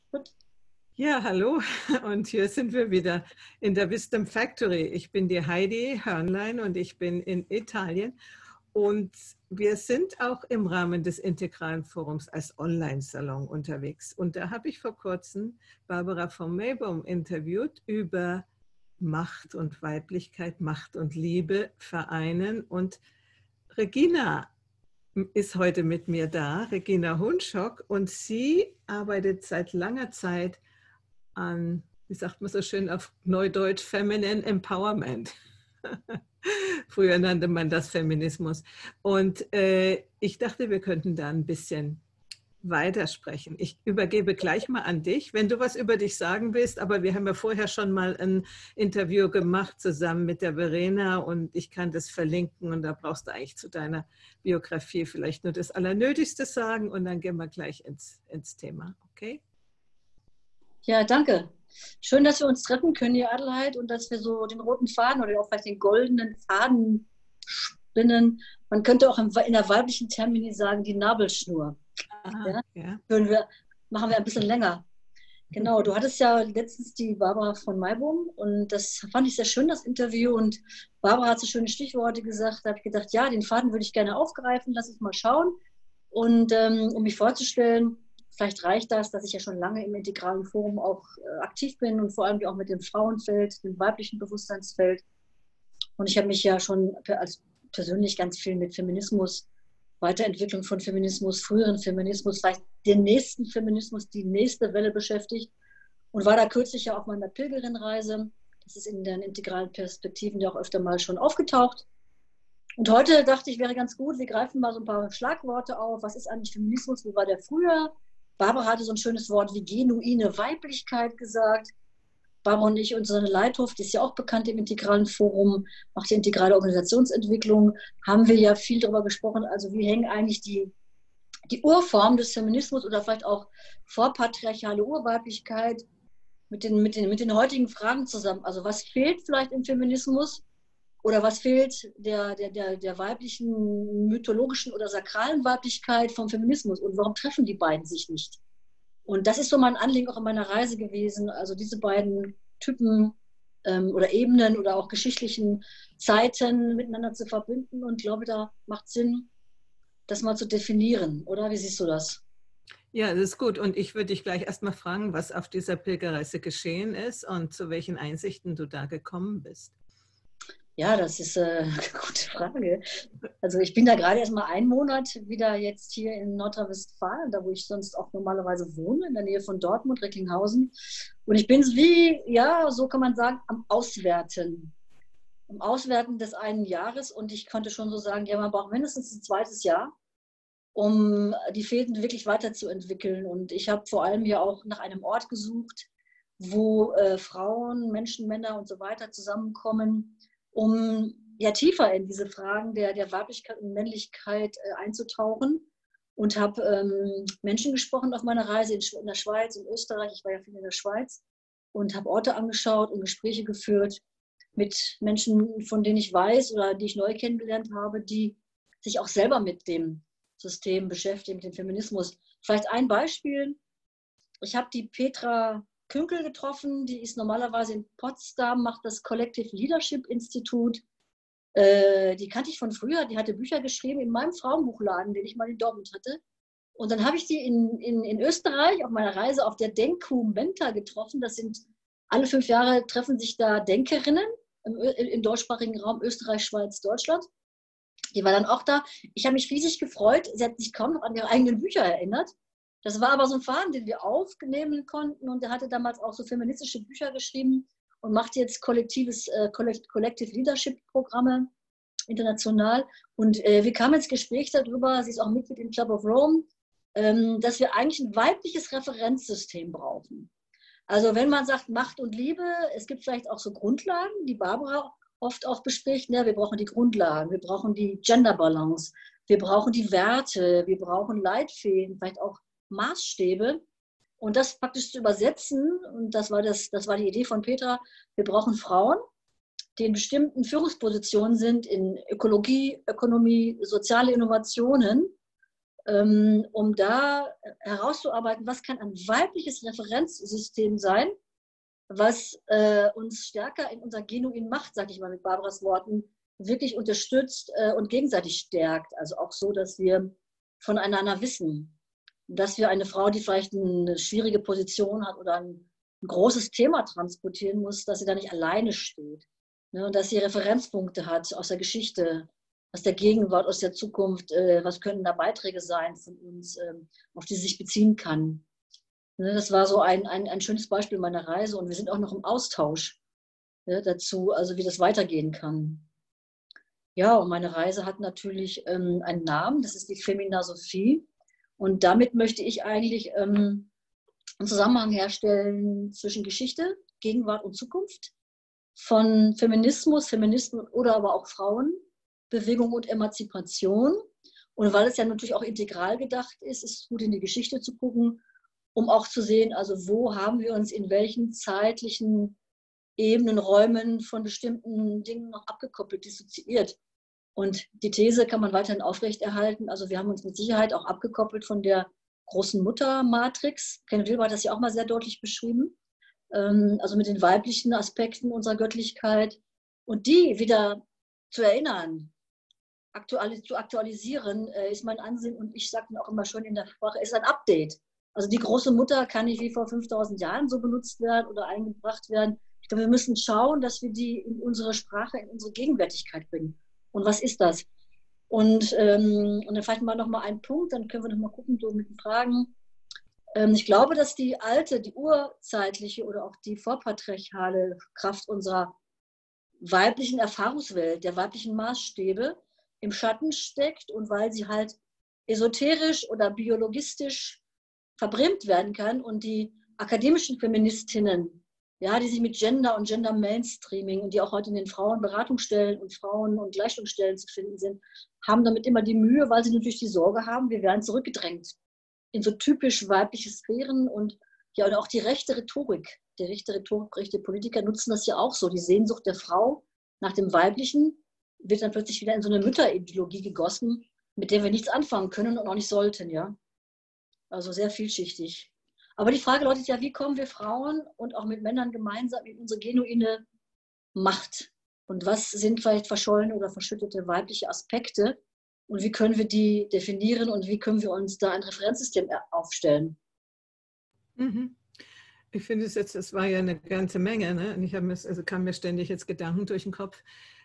Gut. Ja, hallo. Und hier sind wir wieder in der Wisdom Factory. Ich bin die Heidi Hörnlein und ich bin in Italien. Und wir sind auch im Rahmen des Integralen Forums als Online-Salon unterwegs. Und da habe ich vor kurzem Barbara von Meybohm interviewt über Macht und Weiblichkeit, Macht und Liebe vereinen. Und Regina ist heute mit mir da, Regina Hunschock. Und sie arbeitet seit langer Zeit an, wie sagt man so schön auf Neudeutsch, Feminine Empowerment. Früher nannte man das Feminismus. Und ich dachte, wir könnten da ein bisschen weitersprechen. Ich übergebe gleich mal an dich, wenn du was über dich sagen willst. Aber wir haben ja vorher schon mal ein Interview gemacht zusammen mit der Verena und ich kann das verlinken und da brauchst du eigentlich zu deiner Biografie vielleicht nur das Allernötigste sagen und dann gehen wir gleich ins Thema. Okay? Ja, danke. Schön, dass wir uns treffen können, ihr Adelheid, und dass wir so den roten Faden oder auch vielleicht den goldenen Faden spinnen. Man könnte auch in der weiblichen Termini sagen, die Nabelschnur. Aha, Ja? ja. Machen wir ein bisschen länger. Genau, du hattest ja letztens die Barbara von Meybohm und das fand ich sehr schön, das Interview. Und Barbara hat so schöne Stichworte gesagt. Da habe ich gedacht, ja, den Faden würde ich gerne aufgreifen, lass uns mal schauen. Und um mich vorzustellen, vielleicht reicht das, dass ich ja schon lange im integralen Forum auch aktiv bin und vor allem auch mit dem Frauenfeld, dem weiblichen Bewusstseinsfeld. Und ich habe mich ja schon persönlich ganz viel mit Feminismus, Weiterentwicklung von Feminismus, früheren Feminismus, vielleicht den nächsten Feminismus, die nächste Welle beschäftigt und war da kürzlich ja auf meiner Pilgerinreise. Das ist in den integralen Perspektiven ja auch öfter mal schon aufgetaucht. Und heute dachte ich, wäre ganz gut, wir greifen mal so ein paar Schlagworte auf. Was ist eigentlich Feminismus? Wie war der früher? Barbara hatte so ein schönes Wort wie genuine Weiblichkeit gesagt. Barbara und ich, unsere Leithof, die ist ja auch bekannt im integralen Forum, macht die integrale Organisationsentwicklung, haben wir ja viel darüber gesprochen. Also wie hängen eigentlich die Urform des Feminismus oder vielleicht auch vorpatriarchale Urweiblichkeit mit den heutigen Fragen zusammen? Also was fehlt vielleicht im Feminismus? Oder was fehlt der weiblichen, mythologischen oder sakralen Weiblichkeit vom Feminismus? Und warum treffen die beiden sich nicht? Und das ist so mein Anliegen auch in meiner Reise gewesen, also diese beiden Typen oder Ebenen oder auch geschichtlichen Zeiten miteinander zu verbinden. Und ich glaube, da macht Sinn, das mal zu definieren. Oder wie siehst du das? Ja, das ist gut. Und ich würde dich gleich erstmal fragen, was auf dieser Pilgerreise geschehen ist und zu welchen Einsichten du da gekommen bist. Ja, das ist eine gute Frage. Also ich bin da gerade erst mal einen Monat wieder jetzt hier in Nordrhein-Westfalen, da wo ich sonst auch normalerweise wohne, in der Nähe von Dortmund, Recklinghausen. Und ich bin wie, ja, so kann man sagen, am Auswerten des einen Jahres. Und ich konnte schon so sagen, ja, man braucht mindestens ein zweites Jahr, um die Fäden wirklich weiterzuentwickeln. Und ich habe vor allem ja auch nach einem Ort gesucht, wo Frauen, Menschen, Männer und so weiter zusammenkommen, um ja tiefer in diese Fragen der Weiblichkeit und Männlichkeit einzutauchen. Und habe Menschen gesprochen auf meiner Reise in der Schweiz, in Österreich. Ich war ja viel in der Schweiz und habe Orte angeschaut und Gespräche geführt mit Menschen, von denen ich weiß oder die ich neu kennengelernt habe, die sich auch selber mit dem System beschäftigen, mit dem Feminismus. Vielleicht ein Beispiel. Ich habe die Petra Künkel getroffen, die ist normalerweise in Potsdam, macht das Collective Leadership Institut. Die kannte ich von früher, die hatte Bücher geschrieben in meinem Frauenbuchladen, den ich mal in Dortmund hatte. Und dann habe ich die in Österreich auf meiner Reise auf der Denku-Menta getroffen. Das sind alle 5 Jahre treffen sich da Denkerinnen im deutschsprachigen Raum Österreich, Schweiz, Deutschland. Die war dann auch da. Ich habe mich riesig gefreut. Sie hat sich kaum noch an ihre eigenen Bücher erinnert. Das war aber so ein Faden, den wir aufnehmen konnten. Und er hatte damals auch so feministische Bücher geschrieben und macht jetzt Collective Leadership Programme international. Und wir kamen ins Gespräch darüber, sie ist auch Mitglied im Club of Rome, dass wir eigentlich ein weibliches Referenzsystem brauchen. Also wenn man sagt Macht und Liebe, es gibt vielleicht auch so Grundlagen, die Barbara oft auch bespricht. Ne? Wir brauchen die Grundlagen, wir brauchen die Gender Balance, wir brauchen die Werte, wir brauchen Leitfäden, vielleicht auch Maßstäbe. Und das praktisch zu übersetzen, und das war die Idee von Petra, wir brauchen Frauen, die in bestimmten Führungspositionen sind, in Ökologie, Ökonomie, soziale Innovationen. um da herauszuarbeiten, was kann ein weibliches Referenzsystem sein, was uns stärker in unserer genuinen Macht, sage ich mal mit Barbaras Worten, wirklich unterstützt und gegenseitig stärkt. Also auch so, dass wir voneinander wissen, dass wir eine Frau, die vielleicht eine schwierige Position hat oder ein großes Thema transportieren muss, dass sie da nicht alleine steht. Ne? Und dass sie Referenzpunkte hat aus der Geschichte, aus der Gegenwart, aus der Zukunft. Was können da Beiträge sein von uns, auf die sie sich beziehen kann. Ne? Das war so ein schönes Beispiel meiner Reise. Und wir sind auch noch im Austausch dazu, also wie das weitergehen kann. Ja, und meine Reise hat natürlich einen Namen, das ist die Femina Sophie. Und damit möchte ich eigentlich einen Zusammenhang herstellen zwischen Geschichte, Gegenwart und Zukunft, von Feminismus oder aber auch Frauenbewegung und Emanzipation. Und weil es ja natürlich auch integral gedacht ist, ist es gut, in die Geschichte zu gucken, um auch zu sehen, also wo haben wir uns in welchen zeitlichen Ebenen, Räumen von bestimmten Dingen noch abgekoppelt, dissoziiert. Und die These kann man weiterhin aufrechterhalten. Also wir haben uns mit Sicherheit auch abgekoppelt von der großen Mutter-Matrix. Kenneth Wilber hat das ja auch mal sehr deutlich beschrieben. Also mit den weiblichen Aspekten unserer Göttlichkeit. Und die wieder zu erinnern, zu aktualisieren, ist mein Ansinnen. Und ich sage auch immer schon in der Sprache, ist ein Update. Also die große Mutter kann nicht wie vor 5000 Jahren so benutzt werden oder eingebracht werden. Ich glaube, wir müssen schauen, dass wir die in unsere Sprache, in unsere Gegenwärtigkeit bringen. Und was ist das? Und dann vielleicht mal noch mal einen Punkt, dann können wir noch mal gucken, so mit den Fragen. Ich glaube, dass die urzeitliche oder auch die vorpatriarchale Kraft unserer weiblichen Erfahrungswelt, der weiblichen Maßstäbe im Schatten steckt und weil sie halt esoterisch oder biologistisch verbrämt werden kann und die akademischen Feministinnen, ja, die sich mit Gender und Gender Mainstreaming und die auch heute in den Frauenberatungsstellen und Frauen- und Gleichstellungsstellen zu finden sind, haben damit immer die Mühe, weil sie natürlich die Sorge haben, wir werden zurückgedrängt in so typisch weibliche Sphären und ja, und auch die rechte Rhetorik, rechte Politiker nutzen das ja auch so. Die Sehnsucht der Frau nach dem Weiblichen wird dann plötzlich wieder in so eine Mütterideologie gegossen, mit der wir nichts anfangen können und auch nicht sollten, ja. Also sehr vielschichtig. Aber die Frage lautet ja, wie kommen wir Frauen und auch mit Männern gemeinsam in unsere genuine Macht? Und was sind vielleicht verschollene oder verschüttete weibliche Aspekte? Und wie können wir die definieren und wie können wir uns da ein Referenzsystem aufstellen? Mhm. Ich finde es jetzt, das war ja eine ganze Menge, ne? Und ich habe mir, also kam mir ständig jetzt Gedanken durch den Kopf.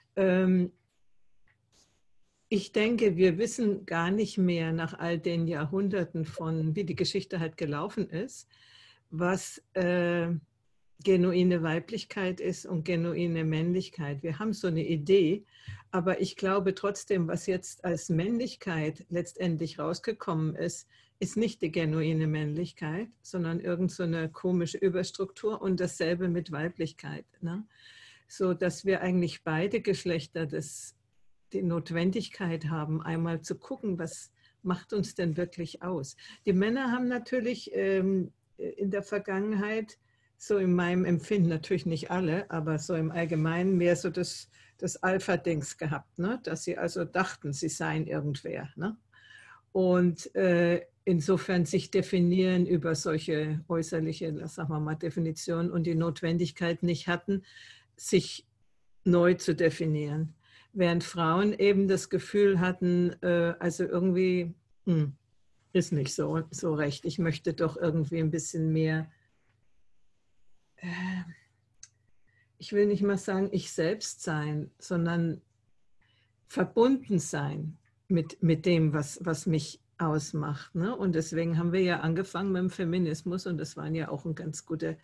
Ich denke, wir wissen gar nicht mehr nach all den Jahrhunderten von, wie die Geschichte halt gelaufen ist, was genuine Weiblichkeit ist und genuine Männlichkeit. Wir haben so eine Idee, aber ich glaube trotzdem, was jetzt als Männlichkeit letztendlich rausgekommen ist, ist nicht die genuine Männlichkeit, sondern irgend so eine komische Überstruktur und dasselbe mit Weiblichkeit. Ne? So dass wir eigentlich beide Geschlechter die Notwendigkeit haben, einmal zu gucken, was macht uns denn wirklich aus. Die Männer haben natürlich in der Vergangenheit, so in meinem Empfinden, natürlich nicht alle, aber so im Allgemeinen mehr so das Alpha-Dings gehabt, ne? Dass sie also dachten, sie seien irgendwer. Ne? Und insofern sich definieren über solche äußerliche, sagen wir mal, Definitionen und die Notwendigkeit nicht hatten, sich neu zu definieren. Während Frauen eben das Gefühl hatten, also irgendwie ist nicht so recht. Ich möchte doch irgendwie ein bisschen mehr, ich will nicht mal sagen, ich selbst sein, sondern verbunden sein mit dem, was mich ausmacht. Ne? Und deswegen haben wir ja angefangen mit dem Feminismus und das waren ja auch ein ganz guter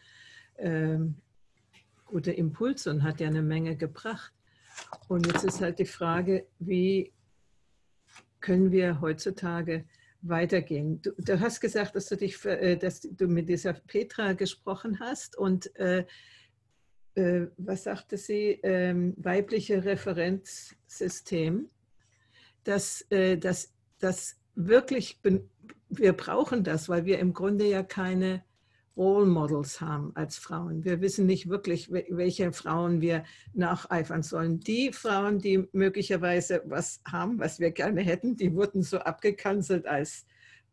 Impuls und hat ja eine Menge gebracht. Und jetzt ist halt die Frage, wie können wir heutzutage weitergehen? Du hast gesagt, dass du mit dieser Petra gesprochen hast und was sagte sie? Weibliche Referenzsystem, dass wirklich, wir brauchen das, weil wir im Grunde ja keine Role Models haben als Frauen. Wir wissen nicht wirklich, welche Frauen wir nacheifern sollen. Die Frauen, die möglicherweise was haben, was wir gerne hätten, die wurden so abgekanzelt als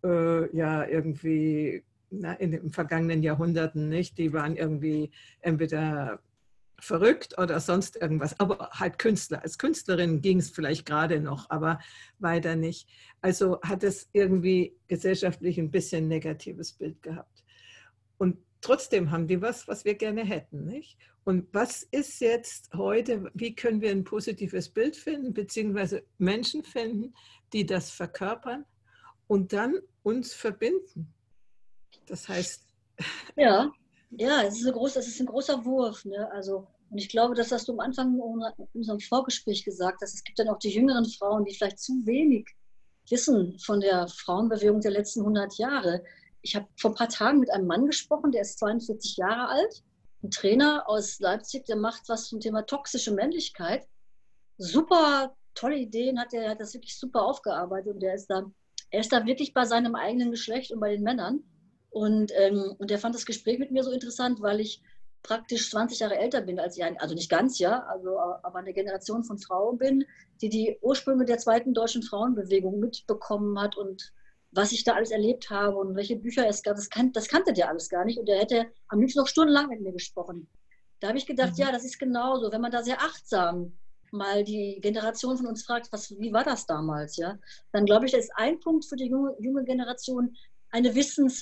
ja irgendwie in den vergangenen Jahrhunderten, nicht? Die waren irgendwie entweder verrückt oder sonst irgendwas, aber halt Künstler. Als Künstlerin ging es vielleicht gerade noch, aber weiter nicht. Also hat es irgendwie gesellschaftlich ein bisschen negatives Bild gehabt. Und trotzdem haben die was wir gerne hätten, nicht? Und was ist jetzt heute, wie können wir ein positives Bild finden, beziehungsweise Menschen finden, die das verkörpern und dann uns verbinden? Das heißt, Ja, ja, es ist ein großer Wurf. Ne? Also, und ich glaube, das hast du am Anfang in unserem Vorgespräch gesagt, dass es gibt dann auch die jüngeren Frauen, die vielleicht zu wenig wissen von der Frauenbewegung der letzten 100 Jahre. Ich habe vor ein paar Tagen mit einem Mann gesprochen, der ist 42 Jahre alt, ein Trainer aus Leipzig, der macht was zum Thema toxische Männlichkeit. Super tolle Ideen hat das wirklich super aufgearbeitet und er ist da wirklich bei seinem eigenen Geschlecht und bei den Männern. Und er fand das Gespräch mit mir so interessant, weil ich praktisch 20 Jahre älter bin als er, also nicht ganz, ja, also, aber eine Generation von Frauen bin, die die Ursprünge der zweiten deutschen Frauenbewegung mitbekommen hat und was ich da alles erlebt habe und welche Bücher es gab, das kannte der alles gar nicht und er hätte am liebsten noch stundenlang mit mir gesprochen. Da habe ich gedacht, ja, das ist genauso, wenn man da sehr achtsam mal die Generation von uns fragt, wie war das damals, ja, dann glaube ich, das ist ein Punkt für die junge Generation, eine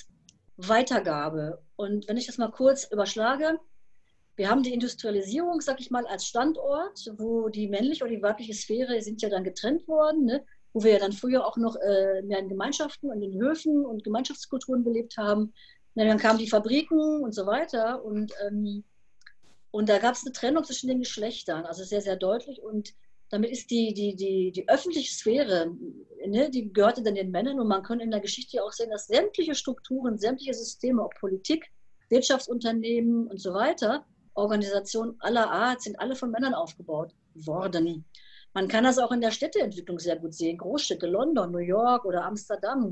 Wissensweitergabe. Und wenn ich das mal kurz überschlage, wir haben die Industrialisierung, sag ich mal, als Standort, wo die männliche oder die weibliche Sphäre sind ja dann getrennt worden, ne? Wo wir ja dann früher auch noch mehr in Gemeinschaften und in Höfen und Gemeinschaftskulturen gelebt haben. Ja, dann kamen die Fabriken und so weiter und da gab es eine Trennung zwischen den Geschlechtern, also sehr, sehr deutlich. Und damit ist die öffentliche Sphäre, ne, die gehörte dann den Männern. Und man kann in der Geschichte auch sehen, dass sämtliche Strukturen, sämtliche Systeme, ob Politik, Wirtschaftsunternehmen und so weiter, Organisationen aller Art, sind alle von Männern aufgebaut worden. Man kann das auch in der Städteentwicklung sehr gut sehen. Großstädte, London, New York oder Amsterdam.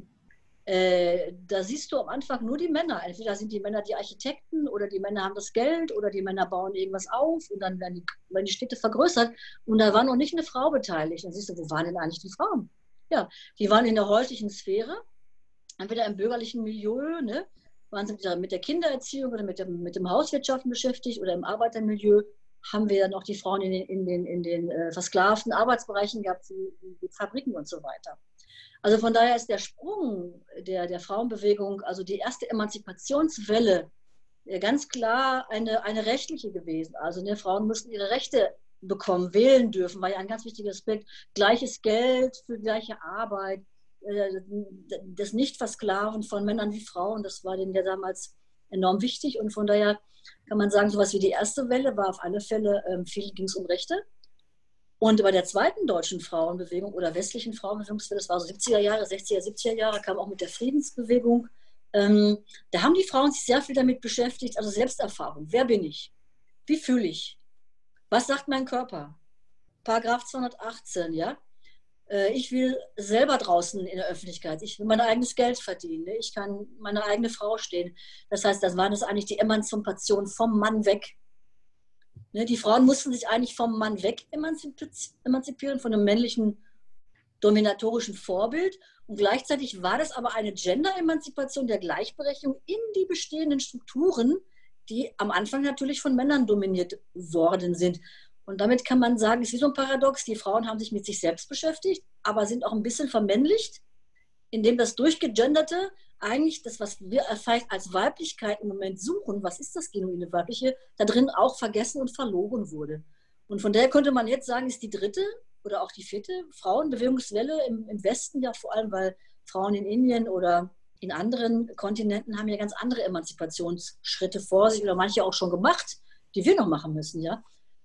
Da siehst du am Anfang nur die Männer. Entweder sind die Männer die Architekten oder die Männer haben das Geld oder die Männer bauen irgendwas auf und dann werden die Städte vergrößert und da war noch nicht eine Frau beteiligt. Dann siehst du, wo waren denn eigentlich die Frauen? Ja, die waren in der häuslichen Sphäre, entweder im bürgerlichen Milieu, ne, waren sie mit der Kindererziehung oder mit dem Hauswirtschaften beschäftigt oder im Arbeitermilieu haben wir dann auch die Frauen in den versklavten Arbeitsbereichen gehabt, wie Fabriken und so weiter. Also von daher ist der Sprung der Frauenbewegung, also die erste Emanzipationswelle, ganz klar eine rechtliche gewesen. Also ne, Frauen mussten ihre Rechte bekommen, wählen dürfen, war ja ein ganz wichtiger Aspekt. Gleiches Geld für gleiche Arbeit, das Nicht-Versklaven von Männern wie Frauen, das war denen ja damals enorm wichtig. Und von daher kann man sagen, sowas wie die erste Welle war auf alle Fälle, viel ging es um Rechte. Und bei der zweiten deutschen Frauenbewegung oder westlichen Frauenbewegung, das war so 70er Jahre, 60er, 70er Jahre, kam auch mit der Friedensbewegung. Da haben die Frauen sich sehr viel damit beschäftigt, also Selbsterfahrung. Wer bin ich? Wie fühle ich? Was sagt mein Körper? Paragraph 218, ja? Ich will selber draußen in der Öffentlichkeit. Ich will mein eigenes Geld verdienen. Ich kann meine eigene Frau stehen. Das heißt, das war das eigentlich die Emanzipation vom Mann weg. Die Frauen mussten sich eigentlich vom Mann weg emanzipieren, von einem männlichen dominatorischen Vorbild. Und gleichzeitig war das aber eine Gender-Emanzipation der Gleichberechtigung in die bestehenden Strukturen, die am Anfang natürlich von Männern dominiert worden sind. Und damit kann man sagen, es ist wie so ein Paradox, die Frauen haben sich mit sich selbst beschäftigt, aber sind auch ein bisschen vermännlicht, indem das Durchgegenderte eigentlich das, was wir vielleicht als Weiblichkeit im Moment suchen, was ist das genuine Weibliche, da drin auch vergessen und verloren wurde. Und von daher könnte man jetzt sagen, ist die dritte oder auch die vierte Frauenbewegungswelle im Westen ja vor allem, weil Frauen in Indien oder in anderen Kontinenten haben ja ganz andere Emanzipationsschritte vor sich oder manche auch schon gemacht, die wir noch machen müssen, ja.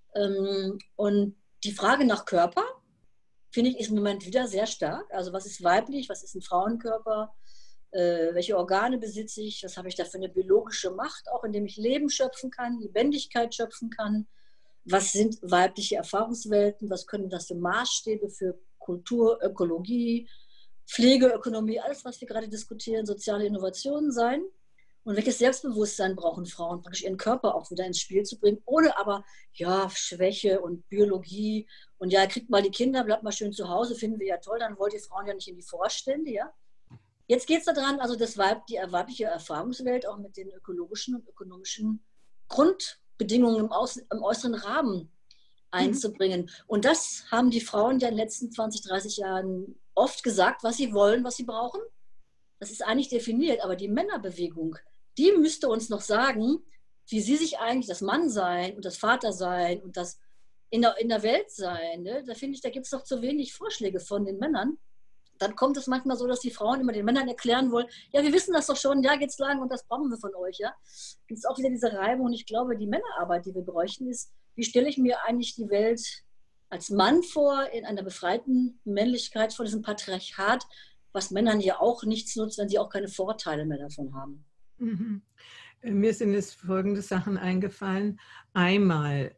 Und die Frage nach Körper, finde ich, ist im Moment wieder sehr stark. Also was ist weiblich, was ist ein Frauenkörper, welche Organe besitze ich, was habe ich da für eine biologische Macht, auch indem ich Leben schöpfen kann, Lebendigkeit schöpfen kann. Was sind weibliche Erfahrungswelten, was können das für Maßstäbe für Kultur, Ökologie, Pflegeökonomie, alles, was wir gerade diskutieren, soziale Innovationen sein. Und welches Selbstbewusstsein brauchen Frauen, praktisch ihren Körper auch wieder ins Spiel zu bringen, ohne aber, ja, Schwäche und Biologie und ja, kriegt mal die Kinder, bleibt mal schön zu Hause, finden wir ja toll, dann wollt ihr Frauen ja nicht in die Vorstände, ja. Jetzt geht es daran, also die weibliche Erfahrungswelt auch mit den ökologischen und ökonomischen Grundbedingungen im äußeren Rahmen Mhm. einzubringen. Und das haben die Frauen ja in den letzten 20, 30 Jahren oft gesagt, was sie wollen, was sie brauchen. Das ist eigentlich definiert, aber die Männerbewegung, die müsste uns noch sagen, wie sie sich eigentlich das Mannsein und das Vatersein und das in der Welt sein, ne? Da finde ich, da gibt es noch zu wenig Vorschläge von den Männern. Dann kommt es manchmal so, dass die Frauen immer den Männern erklären wollen, ja, wir wissen das doch schon, ja, geht's lang und das brauchen wir von euch, ja. Gibt es auch wieder diese Reibung und ich glaube, die Männerarbeit, die wir bräuchten, ist, wie stelle ich mir eigentlich die Welt als Mann vor, in einer befreiten Männlichkeit vor diesem Patriarchat, was Männern ja auch nichts nutzt, wenn sie auch keine Vorteile mehr davon haben. Mhm. Mir sind jetzt folgende Sachen eingefallen. Einmal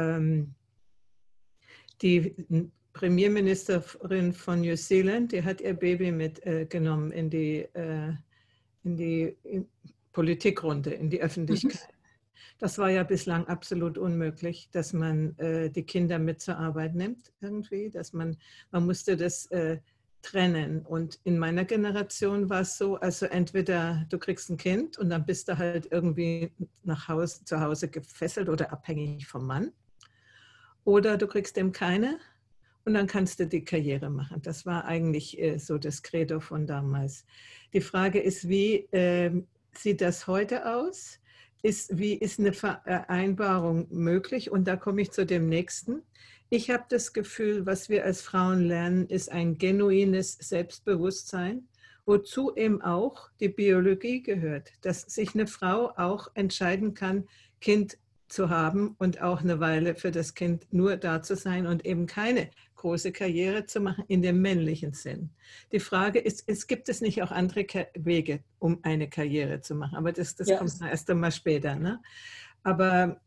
die Premierministerin von New Zealand, die hat ihr Baby mitgenommen in die Politikrunde, in die Mhm. Öffentlichkeit. Das war ja bislang absolut unmöglich, dass man die Kinder mit zur Arbeit nimmt irgendwie, man musste das trennen. Und in meiner Generation war es so, also entweder du kriegst ein Kind und dann bist du halt irgendwie zu Hause gefesselt oder abhängig vom Mann, oder du kriegst eben keine und dann kannst du die Karriere machen. Das war eigentlich so das Credo von damals. Die Frage ist, wie sieht das heute aus? Wie ist eine Vereinbarung möglich? Und da komme ich zu dem nächsten. Ich habe das Gefühl, was wir als Frauen lernen, ist ein genuines Selbstbewusstsein, wozu eben auch die Biologie gehört, dass sich eine Frau auch entscheiden kann, Kind zu haben und auch eine Weile für das Kind nur da zu sein und eben keine große Karriere zu machen in dem männlichen Sinn. Die Frage ist, gibt es nicht auch andere Wege, um eine Karriere zu machen? Aber das Ja, kommt erst einmal später. Ne? Aber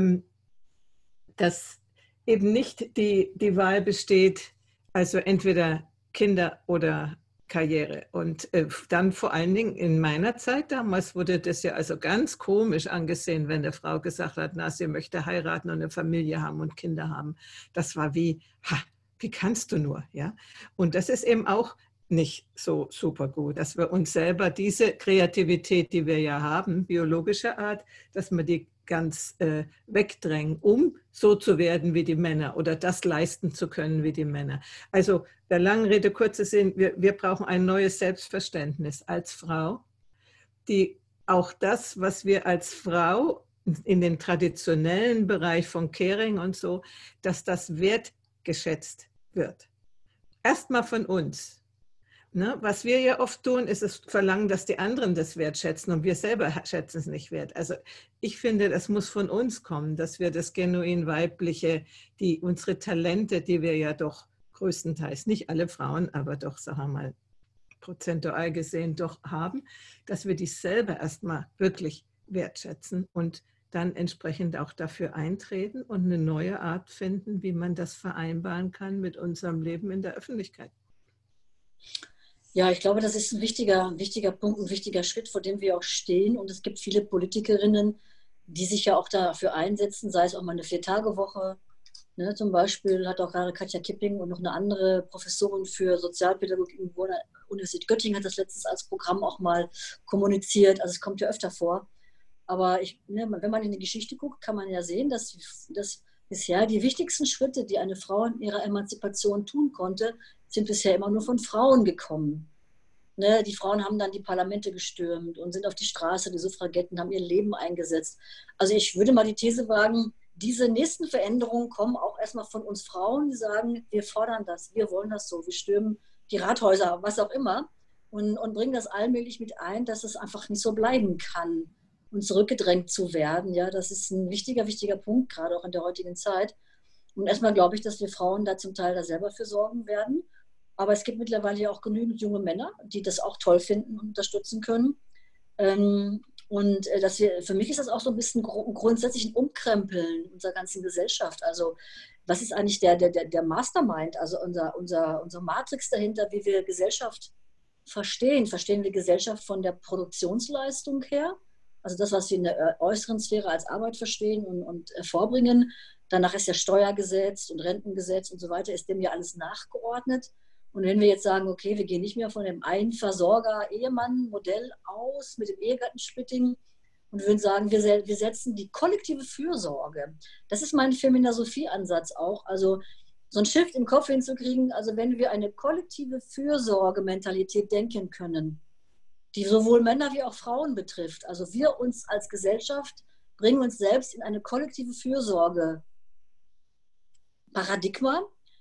dass eben nicht die Wahl besteht, also entweder Kinder oder Karriere. Und dann vor allen Dingen in meiner Zeit damals wurde das ja also ganz komisch angesehen, wenn eine Frau gesagt hat, na, sie möchte heiraten und eine Familie haben und Kinder haben. Das war wie, ha, wie kannst du nur, ja? Und das ist eben auch nicht so super gut, dass wir uns selber diese Kreativität, die wir ja haben, biologischer Art, dass wir die ganz wegdrängen, um so zu werden wie die Männer oder das leisten zu können wie die Männer. Also der langen Rede, kurzer Sinn, wir brauchen ein neues Selbstverständnis als Frau, die auch das, was wir als Frau in den traditionellen Bereich von Caring und so, dass das wertgeschätzt wird. Erstmal von uns. Ne? Was wir ja oft tun, ist es verlangen, dass die anderen das wertschätzen und wir selber schätzen es nicht wert. Also ich finde, das muss von uns kommen, dass wir das genuin Weibliche, unsere Talente, die wir ja doch größtenteils, nicht alle Frauen, aber doch, sagen wir mal, prozentual gesehen doch haben, dass wir die selber erstmal wirklich wertschätzen und dann entsprechend auch dafür eintreten und eine neue Art finden, wie man das vereinbaren kann mit unserem Leben in der Öffentlichkeit. ja, ich glaube, das ist ein wichtiger Punkt, ein wichtiger Schritt, vor dem wir auch stehen. Und es gibt viele Politikerinnen, die sich ja auch dafür einsetzen, sei es auch mal eine Vier-Tage-Woche. Ne, zum Beispiel hat auch gerade Katja Kipping und noch eine andere Professorin für Sozialpädagogik an der Universität Göttingen hat das letztens als Programm auch mal kommuniziert. Also es kommt ja öfter vor. Aber ne, wenn man in die Geschichte guckt, kann man ja sehen, dass bisher die wichtigsten Schritte, die eine Frau in ihrer Emanzipation tun konnte, sind bisher immer nur von Frauen gekommen. Ne, die Frauen haben dann die Parlamente gestürmt und sind auf die Straße, die Suffragetten haben ihr Leben eingesetzt. Also ich würde mal die These wagen, diese nächsten Veränderungen kommen auch erstmal von uns Frauen, die sagen, wir fordern das, wir wollen das so, wir stürmen die Rathäuser, was auch immer, und bringen das allmählich mit ein, dass es einfach nicht so bleiben kann und zurückgedrängt zu werden. Ja, das ist ein wichtiger Punkt, gerade auch in der heutigen Zeit. Und erstmal glaube ich, dass wir Frauen da zum Teil da selber für sorgen werden. Aber es gibt mittlerweile ja auch genügend junge Männer, die das auch toll finden und unterstützen können. Und für mich ist das auch so ein bisschen grundsätzlich ein Umkrempeln unserer ganzen Gesellschaft. Also was ist eigentlich der Mastermind, also unsere Matrix dahinter, wie wir Gesellschaft verstehen? Verstehen wir Gesellschaft von der Produktionsleistung her? also das, was wir in der äußeren Sphäre als Arbeit verstehen und vorbringen. Danach ist ja Steuergesetz und Rentengesetz und so weiter, ist dem ja alles nachgeordnet. Und wenn wir jetzt sagen, okay, wir gehen nicht mehr von dem Einversorger-Ehemann-Modell aus mit dem Ehegattensplitting und würden sagen, wir setzen die kollektive Fürsorge. Das ist mein Feminasophie-Ansatz auch. Also so ein Shift im Kopf hinzukriegen, also wenn wir eine kollektive Fürsorgementalität denken können, die sowohl Männer wie auch Frauen betrifft, also wir uns als Gesellschaft bringen uns selbst in eine kollektive Fürsorge-Paradigma,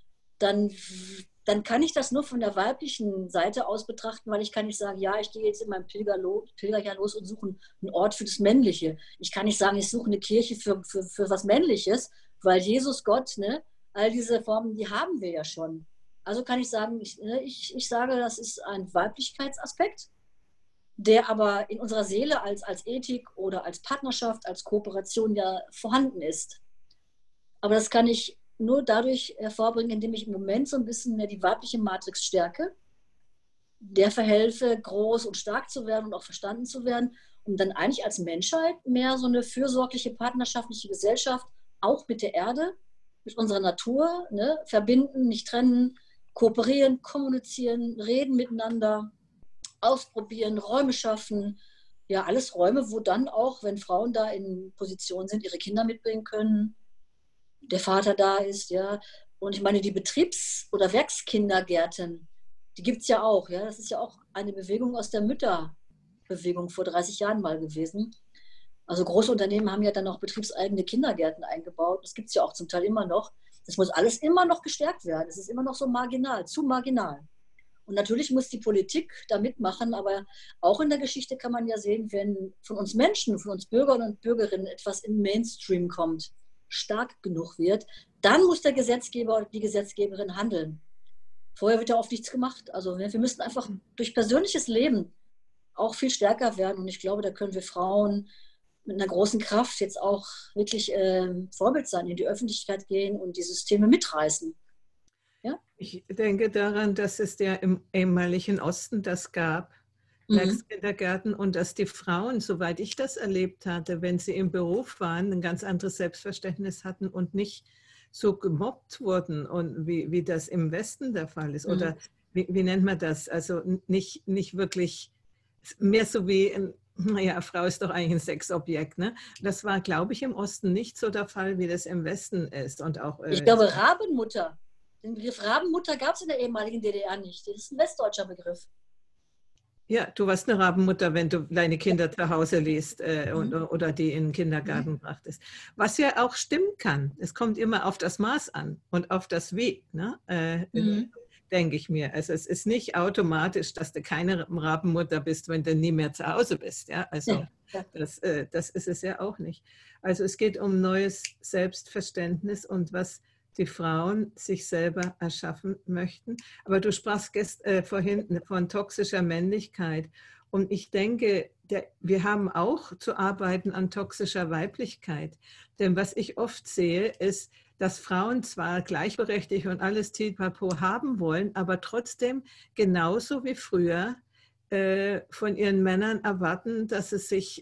dann kann ich das nur von der weiblichen Seite aus betrachten, weil ich kann nicht sagen, ja, ich gehe jetzt in meinem Pilgerjahr los und suche einen Ort für das Männliche. Ich kann nicht sagen, ich suche eine Kirche für was Männliches, weil Jesus, Gott, ne, all diese Formen, die haben wir ja schon. Also kann ich sagen, ich sage, das ist ein Weiblichkeitsaspekt, der aber in unserer Seele als Ethik oder als Partnerschaft, als Kooperation ja vorhanden ist. Aber das kann ich nur dadurch hervorbringen, indem ich im Moment so ein bisschen mehr die weibliche Matrix stärke, der verhelfe, groß und stark zu werden und auch verstanden zu werden, um dann eigentlich als Menschheit mehr so eine fürsorgliche, partnerschaftliche Gesellschaft, auch mit der Erde, mit unserer Natur, ne, verbinden, nicht trennen, kooperieren, kommunizieren, reden miteinander, ausprobieren, Räume schaffen. Ja, alles Räume, wo dann auch, wenn Frauen da in Position sind, ihre Kinder mitbringen können, der Vater da ist, ja. Und ich meine, die Betriebs- oder Werkskindergärten, die gibt es ja auch, ja. Das ist ja auch eine Bewegung aus der Mütterbewegung vor 30 Jahren mal gewesen. Also große Unternehmen haben ja dann auch betriebseigene Kindergärten eingebaut. Das gibt es ja auch zum Teil immer noch. Das muss alles immer noch gestärkt werden. Es ist immer noch so marginal, zu marginal. Und natürlich muss die Politik da mitmachen, aber auch in der Geschichte kann man ja sehen, wenn von uns Menschen, von uns Bürgern und Bürgerinnen etwas in Mainstream kommt, stark genug wird, dann muss der Gesetzgeber oder die Gesetzgeberin handeln. Vorher wird ja oft nichts gemacht. Also wir müssen einfach durch persönliches Leben auch viel stärker werden. Und ich glaube, da können wir Frauen mit einer großen Kraft jetzt auch wirklich Vorbild sein, in die Öffentlichkeit gehen und die Systeme mitreißen. Ja? Ich denke daran, dass es ja im ehemaligen Osten das gab, Werkskindergärten, und dass die Frauen, soweit ich das erlebt hatte, wenn sie im Beruf waren, ein ganz anderes Selbstverständnis hatten und nicht so gemobbt wurden, und wie das im Westen der Fall ist. Oder wie nennt man das? Also nicht wirklich mehr so wie, naja, Frau ist doch eigentlich ein Sexobjekt. Ne? Das war, glaube ich, im Osten nicht so der Fall, wie das im Westen ist. Und auch, ich glaube, Rabenmutter. Den Begriff Rabenmutter gab es in der ehemaligen DDR nicht. Das ist ein westdeutscher Begriff. Ja, du warst eine Rabenmutter, wenn du deine Kinder zu Hause liest oder die in den Kindergarten brachtest. Was ja auch stimmen kann. Es kommt immer auf das Maß an und auf das Wie, ne? Denke ich mir. Also es ist nicht automatisch, dass du keine Rabenmutter bist, wenn du nie mehr zu Hause bist. Ja? Also das ist es ja auch nicht. Also es geht um neues Selbstverständnis und was die Frauen sich selber erschaffen möchten. Aber du sprachst vorhin von toxischer Männlichkeit. Und ich denke, wir haben auch zu arbeiten an toxischer Weiblichkeit. Denn was ich oft sehe, ist, dass Frauen zwar gleichberechtigt und alles Pipapo haben wollen, aber trotzdem genauso wie früher von ihren Männern erwarten, dass sie sich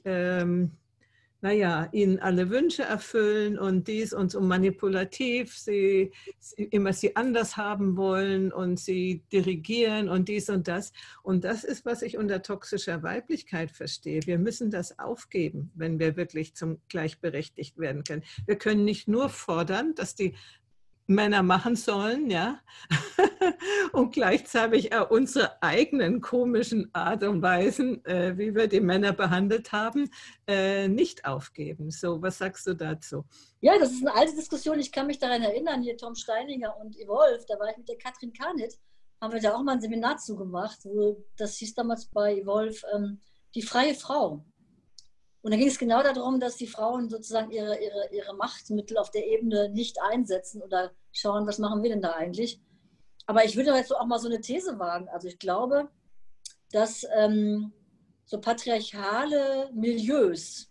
ihnen alle Wünsche erfüllen und dies und so manipulativ, sie anders haben wollen und sie dirigieren und dies und das. Und das ist, was ich unter toxischer Weiblichkeit verstehe. Wir müssen das aufgeben, wenn wir wirklich zum gleichberechtigt werden können. Wir können nicht nur fordern, dass die Männer machen sollen, ja, und gleichzeitig auch unsere eigenen komischen Art und Weisen, wie wir die Männer behandelt haben, nicht aufgeben. So, was sagst du dazu? Ja, das ist eine alte Diskussion. Ich kann mich daran erinnern, hier Tom Steininger und Evolve, da war ich mit der Katrin Karnit, haben wir da auch mal ein Seminar zugemacht, das hieß damals bei Evolve die freie Frau. Und da ging es genau darum, dass die Frauen sozusagen ihre Machtmittel auf der Ebene nicht einsetzen oder schauen, was machen wir denn da eigentlich. Aber ich würde jetzt auch mal so eine These wagen. Also ich glaube, dass so patriarchale Milieus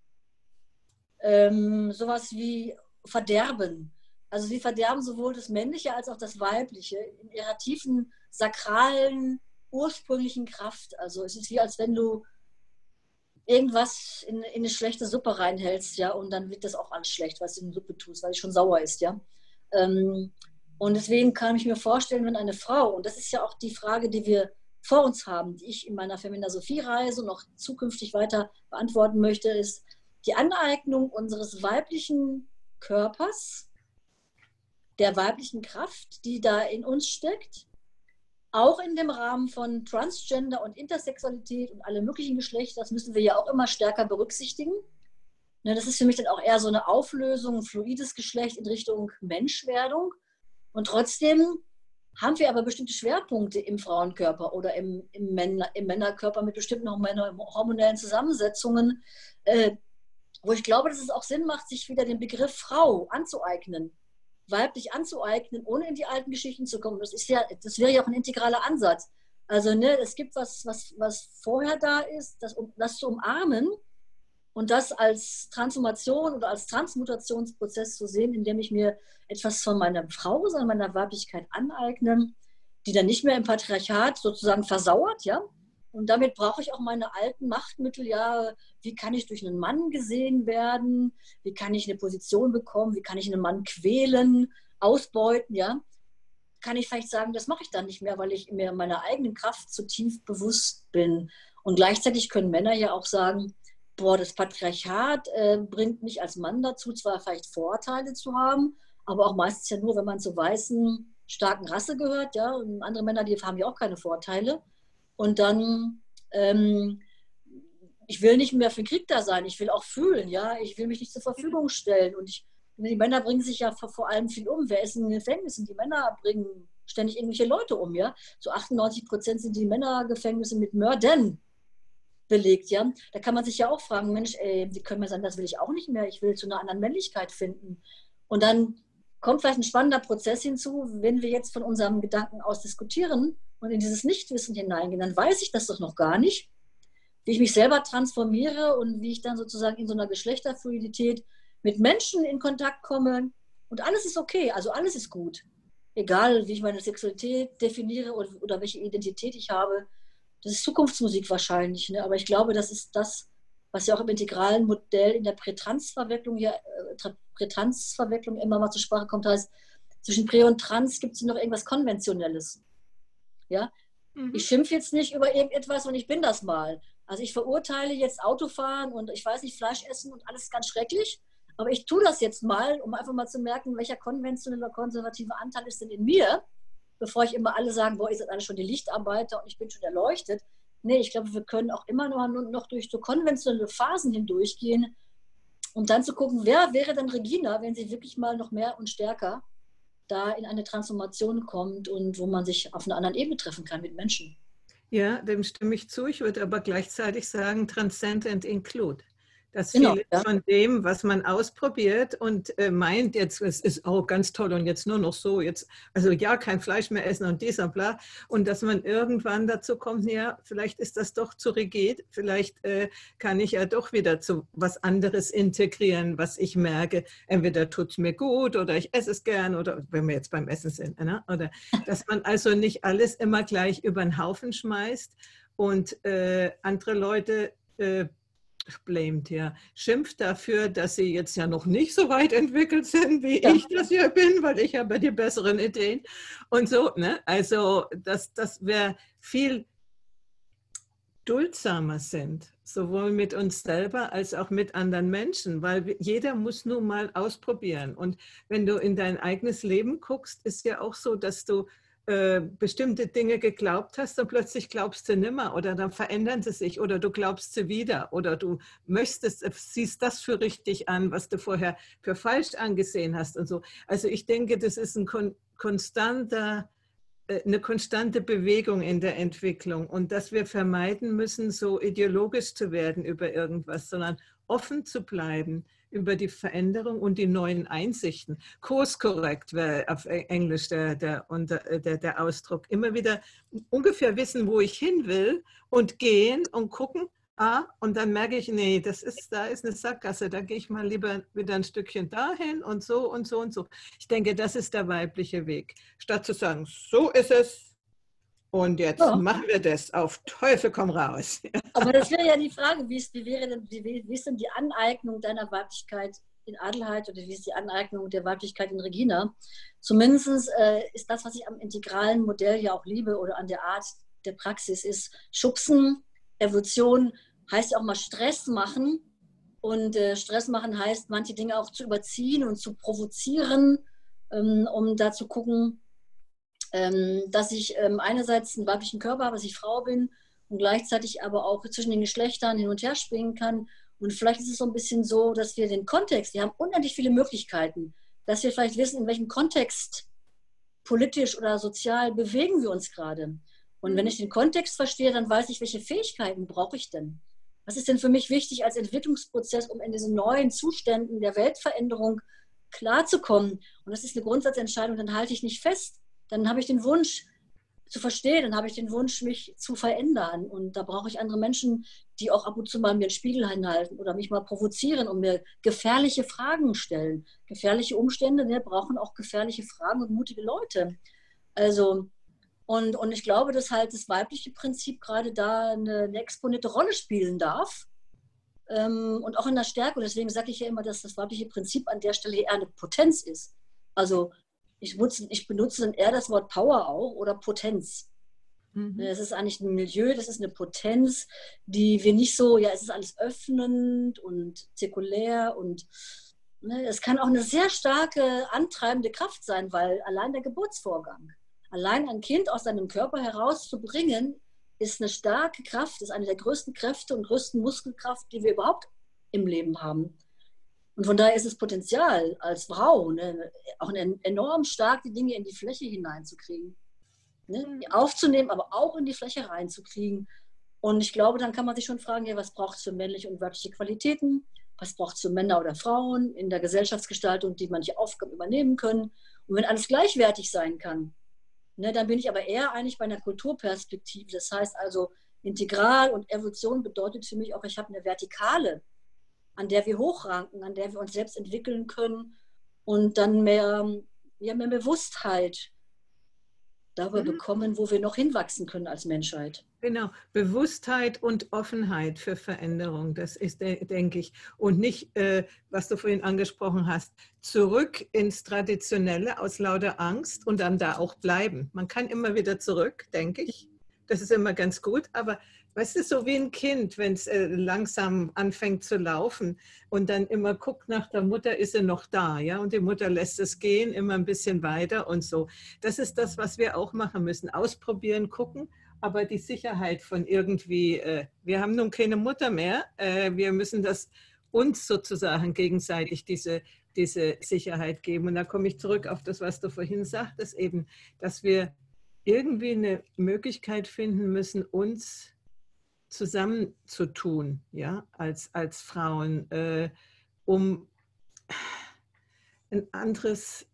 sowas wie verderben. Also sie verderben sowohl das Männliche als auch das Weibliche in ihrer tiefen, sakralen, ursprünglichen Kraft. Also es ist wie, als wenn du irgendwas in eine schlechte Suppe reinhältst, ja, und dann wird das auch alles schlecht, was du in die Suppe tust, weil die schon sauer ist, ja. Ähm, und deswegen kann ich mir vorstellen, wenn eine Frau, und das ist ja auch die Frage, die wir vor uns haben, die ich in meiner Femina Sophie-Reise und auch zukünftig weiter beantworten möchte, ist die Aneignung unseres weiblichen Körpers, der weiblichen Kraft, die da in uns steckt, auch in dem Rahmen von Transgender und Intersexualität und alle möglichen Geschlechter, das müssen wir ja auch immer stärker berücksichtigen. Ne, das ist für mich dann auch eher so eine Auflösung, ein fluides Geschlecht in Richtung Menschwerdung. Und trotzdem haben wir aber bestimmte Schwerpunkte im Frauenkörper oder im Männerkörper mit bestimmten hormonellen Zusammensetzungen, wo ich glaube, dass es auch Sinn macht, sich wieder den Begriff Frau anzueignen, weiblich anzueignen, ohne in die alten Geschichten zu kommen. Das wäre ja auch ein integraler Ansatz. Also ne, es gibt was vorher da ist, das zu umarmen und das als Transformation oder als Transmutationsprozess zu sehen, indem ich mir etwas von meiner Frau, sondern meiner Weiblichkeit aneigne, die dann nicht mehr im Patriarchat sozusagen versauert, ja. Und damit brauche ich auch meine alten Machtmittel, ja, wie kann ich durch einen Mann gesehen werden, wie kann ich eine Position bekommen, wie kann ich einen Mann quälen, ausbeuten, ja. Kann ich vielleicht sagen, das mache ich dann nicht mehr, weil ich mir meiner eigenen Kraft zu tief bewusst bin. Und gleichzeitig können Männer ja auch sagen, boah, das Patriarchat bringt mich als Mann dazu, zwar vielleicht Vorurteile zu haben, aber auch meistens ja nur, wenn man zur weißen, starken Rasse gehört, ja. Und andere Männer, die haben ja auch keine Vorteile. Und dann, ich will nicht mehr für den Krieg da sein, ich will auch fühlen, ja, ich will mich nicht zur Verfügung stellen. Und die Männer bringen sich ja vor allem viel um. Wer ist in den Gefängnissen? Die Männer bringen ständig irgendwelche Leute um, ja. So 98% sind die Männergefängnisse mit Mördern belegt, ja. Da kann man sich ja auch fragen, Mensch, ey, wie können wir sagen, das will ich auch nicht mehr, ich will zu einer anderen Männlichkeit finden. Und dann kommt vielleicht ein spannender Prozess hinzu, wenn wir jetzt von unserem Gedanken aus diskutieren und in dieses Nichtwissen hineingehen, dann weiß ich das doch noch gar nicht, wie ich mich selber transformiere und wie ich dann sozusagen in so einer Geschlechterfluidität mit Menschen in Kontakt komme. Und alles ist okay, also alles ist gut. Egal, wie ich meine Sexualität definiere oder welche Identität ich habe. Das ist Zukunftsmusik wahrscheinlich, ne? Aber ich glaube, das ist das, was ja auch im integralen Modell in der Prätrans-Verwicklung immer mal zur Sprache kommt, heißt, zwischen Prä und Trans gibt es noch irgendwas Konventionelles. Ja? Ich schimpfe jetzt nicht über irgendetwas und ich bin das mal. Also ich verurteile jetzt Autofahren und ich weiß nicht, Fleisch essen und alles ganz schrecklich, aber ich tue das jetzt mal, um einfach mal zu merken, welcher konventionelle oder konservative Anteil ist denn in mir, bevor ich immer alle sagen, boah, ihr seid alle schon die Lichtarbeiter und ich bin schon erleuchtet. Nee, ich glaube, wir können auch immer noch durch so konventionelle Phasen hindurchgehen, um dann zu gucken, wer wäre denn Regina, wenn sie wirklich mal noch mehr und stärker da in eine Transformation kommt und wo man sich auf einer anderen Ebene treffen kann mit Menschen. Ja, dem stimme ich zu. Ich würde aber gleichzeitig sagen, transcend and include. Dass Genau, vieles ja. von dem, was man ausprobiert und meint, jetzt es ist auch ganz toll und jetzt nur noch so, jetzt, also ja, kein Fleisch mehr essen und dies und bla. Und dass man irgendwann dazu kommt, ja, vielleicht ist das doch zu rigid, vielleicht kann ich ja doch wieder zu was anderes integrieren, was ich merke. Entweder tut es mir gut oder ich esse es gern oder wenn wir jetzt beim Essen sind. Ne? Oder dass man also nicht alles immer gleich über den Haufen schmeißt und andere Leute blamed, ja, schimpft dafür, dass sie jetzt ja noch nicht so weit entwickelt sind, wie ich das hier bin, weil ich habe die besseren Ideen und so, ne? Also, dass wir viel duldsamer sind, sowohl mit uns selber als auch mit anderen Menschen, weil jeder muss nun mal ausprobieren. Und wenn du in dein eigenes Leben guckst, ist ja auch so, dass du bestimmte Dinge geglaubt hast und plötzlich glaubst du nimmer oder dann verändern sie sich oder du glaubst sie wieder oder du siehst das für richtig an, was du vorher für falsch angesehen hast und so. Also ich denke, das ist eine konstante Bewegung in der Entwicklung und dass wir vermeiden müssen, so ideologisch zu werden über irgendwas, sondern offen zu bleiben über die Veränderung und die neuen Einsichten. Course correct wäre auf Englisch der Ausdruck. Immer wieder ungefähr wissen, wo ich hin will und gehen und gucken, und dann merke ich, nee, da ist eine Sackgasse, da gehe ich mal lieber wieder ein Stückchen dahin und so und so und so. Ich denke, das ist der weibliche Weg. Statt zu sagen, so ist es, Und jetzt Ja. machen wir das auf Teufel komm raus. Aber das wäre ja die Frage, wie ist denn die Aneignung deiner Weiblichkeit in Adelheid oder wie ist die Aneignung der Weiblichkeit in Regina? Zumindest ist das, was ich am integralen Modell ja auch liebe oder an der Art der Praxis, ist Schubsen, Evolution, heißt ja auch mal Stress machen. Und Stress machen heißt, manche Dinge auch zu überziehen und zu provozieren, um da zu gucken, dass ich einerseits einen weiblichen Körper habe, dass ich Frau bin und gleichzeitig aber auch zwischen den Geschlechtern hin und her springen kann. Und vielleicht ist es so ein bisschen so, dass wir den Kontext, wir haben unendlich viele Möglichkeiten, dass wir vielleicht wissen, in welchem Kontext politisch oder sozial bewegen wir uns gerade. Und wenn ich den Kontext verstehe, dann weiß ich, welche Fähigkeiten brauche ich denn? Was ist denn für mich wichtig als Entwicklungsprozess, um in diesen neuen Zuständen der Weltveränderung klarzukommen? Und das ist eine Grundsatzentscheidung, dann halte ich nicht fest. Dann habe ich den Wunsch zu verstehen, dann habe ich den Wunsch, mich zu verändern. Und da brauche ich andere Menschen, die auch ab und zu mal mir einen Spiegel hinhalten oder mich mal provozieren und mir gefährliche Fragen stellen. Gefährliche Umstände, ne, brauchen auch gefährliche Fragen und mutige Leute. Also, und ich glaube, dass halt das weibliche Prinzip gerade da eine exponierte Rolle spielen darf. Und auch in der Stärke. Und deswegen sage ich ja immer, dass das weibliche Prinzip an der Stelle eher eine Potenz ist. Also ich benutze dann eher das Wort Power auch oder Potenz. Das ist eigentlich ein Milieu, das ist eine Potenz, die wir nicht so, ja, es ist alles öffnend und zirkulär und ne, es kann auch eine sehr starke antreibende Kraft sein, weil allein der Geburtsvorgang, allein ein Kind aus seinem Körper herauszubringen, ist eine starke Kraft, ist eine der größten Kräfte und größten Muskelkraft, die wir überhaupt im Leben haben. Und von daher ist das Potenzial als Frau ne, auch enorm stark, die Dinge in die Fläche hineinzukriegen. Ne, aufzunehmen, aber auch in die Fläche reinzukriegen. Und ich glaube, dann kann man sich schon fragen, ja, was braucht es für männliche und weibliche Qualitäten? Was braucht es für Männer oder Frauen in der Gesellschaftsgestaltung, die manche Aufgaben übernehmen können? Und wenn alles gleichwertig sein kann, ne, dann bin ich aber eher eigentlich bei einer Kulturperspektive. Das heißt also, integral und Evolution bedeutet für mich auch, ich habe eine Vertikale, an der wir hochranken, an der wir uns selbst entwickeln können und dann mehr Bewusstheit darüber bekommen, wo wir noch hinwachsen können als Menschheit. Genau, Bewusstheit und Offenheit für Veränderung, das ist, denke ich, und nicht, was du vorhin angesprochen hast, zurück ins Traditionelle aus lauter Angst und dann da auch bleiben. Man kann immer wieder zurück, denke ich. Das ist immer ganz gut, aber weißt du, so wie ein Kind, wenn es langsam anfängt zu laufen und dann immer guckt nach der Mutter, ist sie noch da, ja? Und die Mutter lässt es gehen, immer ein bisschen weiter und so. Das ist das, was wir auch machen müssen. Ausprobieren, gucken, aber die Sicherheit von irgendwie, wir haben nun keine Mutter mehr, wir müssen das uns sozusagen gegenseitig diese Sicherheit geben. Und da komme ich zurück auf das, was du vorhin sagtest, eben, dass wir irgendwie eine Möglichkeit finden müssen, uns zusammenzutun, ja, als Frauen, um ein anderes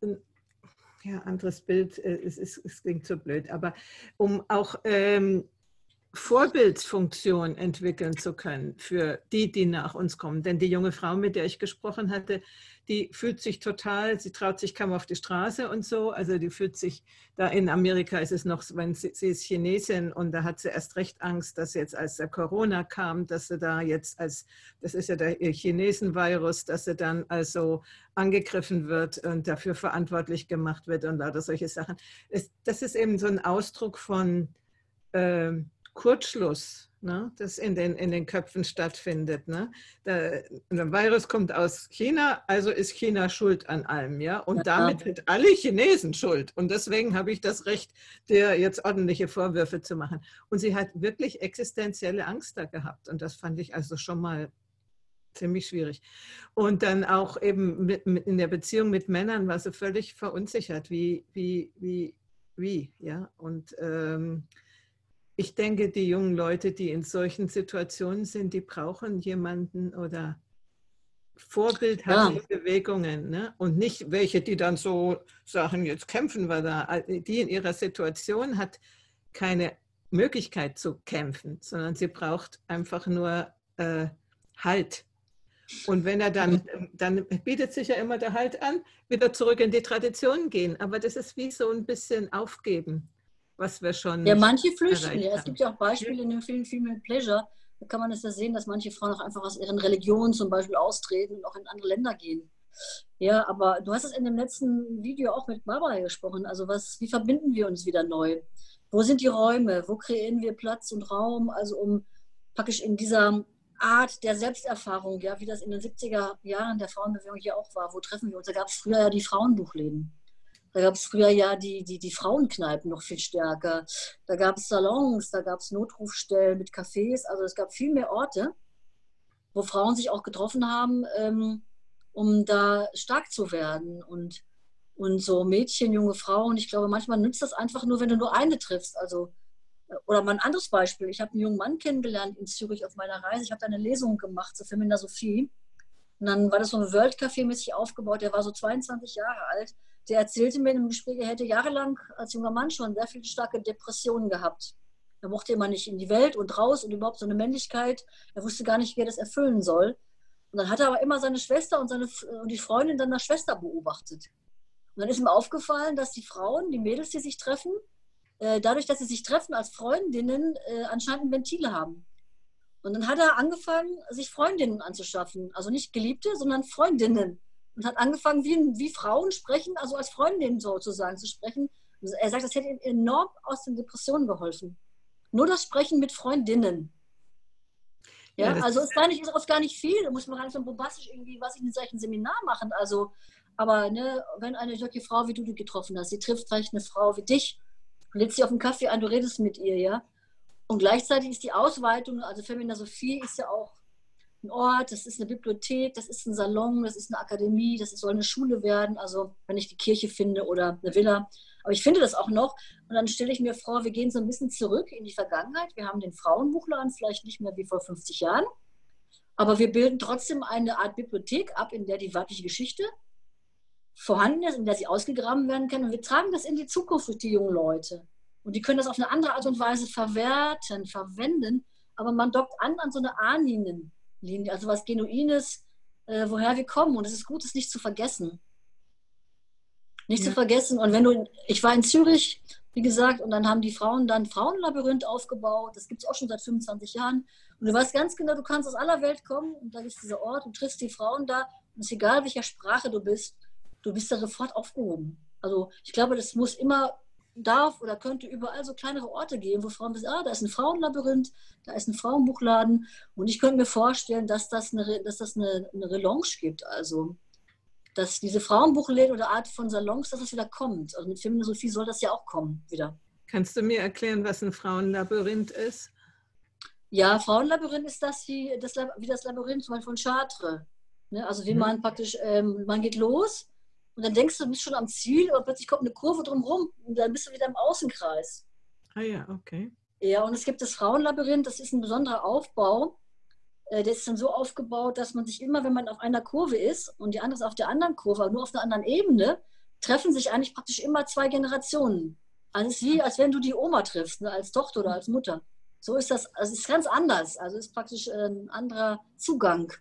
Bild, es klingt so blöd, aber um auch Vorbildsfunktion entwickeln zu können für die, die nach uns kommen. Denn die junge Frau, mit der ich gesprochen hatte, die fühlt sich total, sie traut sich kaum auf die Straße und so, also die fühlt sich, da in Amerika ist es noch, wenn sie ist Chinesin und da hat sie erst recht Angst, dass jetzt als der Corona kam, dass sie da jetzt das ist ja der Chinesen-Virus, dass sie dann also angegriffen wird und dafür verantwortlich gemacht wird und lauter solche Sachen. Das ist eben so ein Ausdruck von Kurzschluss, ne, das in den Köpfen stattfindet. Ne? Der Virus kommt aus China, also ist China schuld an allem. Ja? Und damit sind alle Chinesen schuld. Und deswegen habe ich das Recht, dir jetzt ordentliche Vorwürfe zu machen. Und sie hat wirklich existenzielle Angst da gehabt. Und das fand ich also schon mal ziemlich schwierig. Und dann auch eben in der Beziehung mit Männern war sie völlig verunsichert. Wie, ja. Und ich denke, die jungen Leute, die in solchen Situationen sind, die brauchen jemanden oder vorbildhafte Bewegungen. Ne? Und nicht welche, die dann so sagen, jetzt kämpfen wir da. Die in ihrer Situation hat keine Möglichkeit zu kämpfen, sondern sie braucht einfach nur Halt. Und wenn er dann bietet sich ja immer der Halt an, wieder zurück in die Tradition gehen. Aber das ist wie so ein bisschen aufgeben. was wir Ja, schon manche flüchten. Ja. erreicht Es haben. gibt ja auch Beispiele in dem Film Female Pleasure. Da kann man es ja sehen, dass manche Frauen auch einfach aus ihren Religionen zum Beispiel austreten und auch in andere Länder gehen. Ja, aber du hast es in dem letzten Video auch mit Barbara gesprochen. Also wie verbinden wir uns wieder neu? Wo sind die Räume? Wo kreieren wir Platz und Raum? Also um praktisch in dieser Art der Selbsterfahrung, ja, wie das in den 70er Jahren der Frauenbewegung hier auch war. Wo treffen wir uns? Da gab es früher ja die Frauenbuchläden. Da gab es früher ja die Frauenkneipen noch viel stärker. Da gab es Salons, da gab es Notrufstellen mit Cafés. Also es gab viel mehr Orte, wo Frauen sich auch getroffen haben, um da stark zu werden. Und so Mädchen, junge Frauen, ich glaube, manchmal nützt das einfach nur, wenn du nur eine triffst. Also, oder mal ein anderes Beispiel. Ich habe einen jungen Mann kennengelernt in Zürich auf meiner Reise. Ich habe da eine Lesung gemacht zur Femina Sophie. Und dann war das so ein World Café-mäßig aufgebaut. Der war so 22 Jahre alt. Der erzählte mir in einem Gespräch, er hätte jahrelang als junger Mann schon sehr viele starke Depressionen gehabt. Er mochte immer nicht in die Welt und raus und überhaupt so eine Männlichkeit. Er wusste gar nicht, wie er das erfüllen soll. Und dann hat er aber immer seine Schwester und die Freundin seiner Schwester beobachtet. Und dann ist ihm aufgefallen, dass die Frauen, die Mädels, die sich treffen, dadurch, dass sie sich treffen als Freundinnen, anscheinend ein Ventil haben. Und dann hat er angefangen, sich Freundinnen anzuschaffen. Also nicht Geliebte, sondern Freundinnen. Und hat angefangen, wie Frauen sprechen, also als Freundinnen sozusagen zu sprechen. Er sagt, das hätte ihm enorm aus den Depressionen geholfen. Nur das Sprechen mit Freundinnen. Ja, Ja, also ist oft gar nicht viel. Da muss man gar nicht so bombastisch irgendwie, was ich in solchen Seminar machen. Also, aber ne, wenn eine solche Frau wie du getroffen hast, sie trifft vielleicht eine Frau wie dich, lädst sie auf einen Kaffee ein, du redest mit ihr, ja. Und gleichzeitig ist die Ausweitung, also Femina Sophie ist ja auch ein Ort, das ist eine Bibliothek, das ist ein Salon, das ist eine Akademie, soll eine Schule werden, also wenn ich die Kirche finde oder eine Villa. Aber ich finde das auch noch. Und dann stelle ich mir vor, wir gehen so ein bisschen zurück in die Vergangenheit. Wir haben den Frauenbuchladen, vielleicht nicht mehr wie vor 50 Jahren, aber wir bilden trotzdem eine Art Bibliothek ab, in der die weibliche Geschichte vorhanden ist, in der sie ausgegraben werden kann. Und wir tragen das in die Zukunft durch die jungen Leute. Und die können das auf eine andere Art und Weise verwerten, verwenden, aber man dockt an so eine Ahnenlinie, also was Genuines, woher wir kommen. Und es ist gut, es nicht zu vergessen. Nicht zu vergessen. Und ich war in Zürich, wie gesagt, und dann haben die Frauen dann Frauenlabyrinth aufgebaut. Das gibt es auch schon seit 25 Jahren. Und du weißt ganz genau, du kannst aus aller Welt kommen und da ist dieser Ort, du triffst die Frauen da. Und es ist egal, welcher Sprache du bist da sofort aufgehoben. Also ich glaube, das muss immer, darf oder könnte überall so kleinere Orte geben, wo Frauen wissen, da ist ein Frauenlabyrinth, da ist ein Frauenbuchladen. Und ich könnte mir vorstellen, dass das eine Relange gibt. Also dass diese Frauenbuchläden oder Art von Salons, dass das wieder kommt. Also mit Femina Sophie soll das ja auch kommen wieder. Kannst du mir erklären, was ein Frauenlabyrinth ist? Ja, Frauenlabyrinth ist wie das Labyrinth zum Beispiel von Chartres. Ne? Also wie man praktisch, man geht los und dann denkst du, du bist schon am Ziel, aber plötzlich kommt eine Kurve drumherum und dann bist du wieder im Außenkreis. Ah ja, okay. Ja, und es gibt das Frauenlabyrinth, das ist ein besonderer Aufbau. Der ist dann so aufgebaut, dass man sich immer, wenn man auf einer Kurve ist und die andere ist auf der anderen Kurve, aber nur auf einer anderen Ebene, treffen sich eigentlich praktisch immer zwei Generationen. Also es ist wie, als wenn du die Oma triffst, ne, als Tochter oder als Mutter. So ist das, also es ist ganz anders. Also es ist praktisch ein anderer Zugang.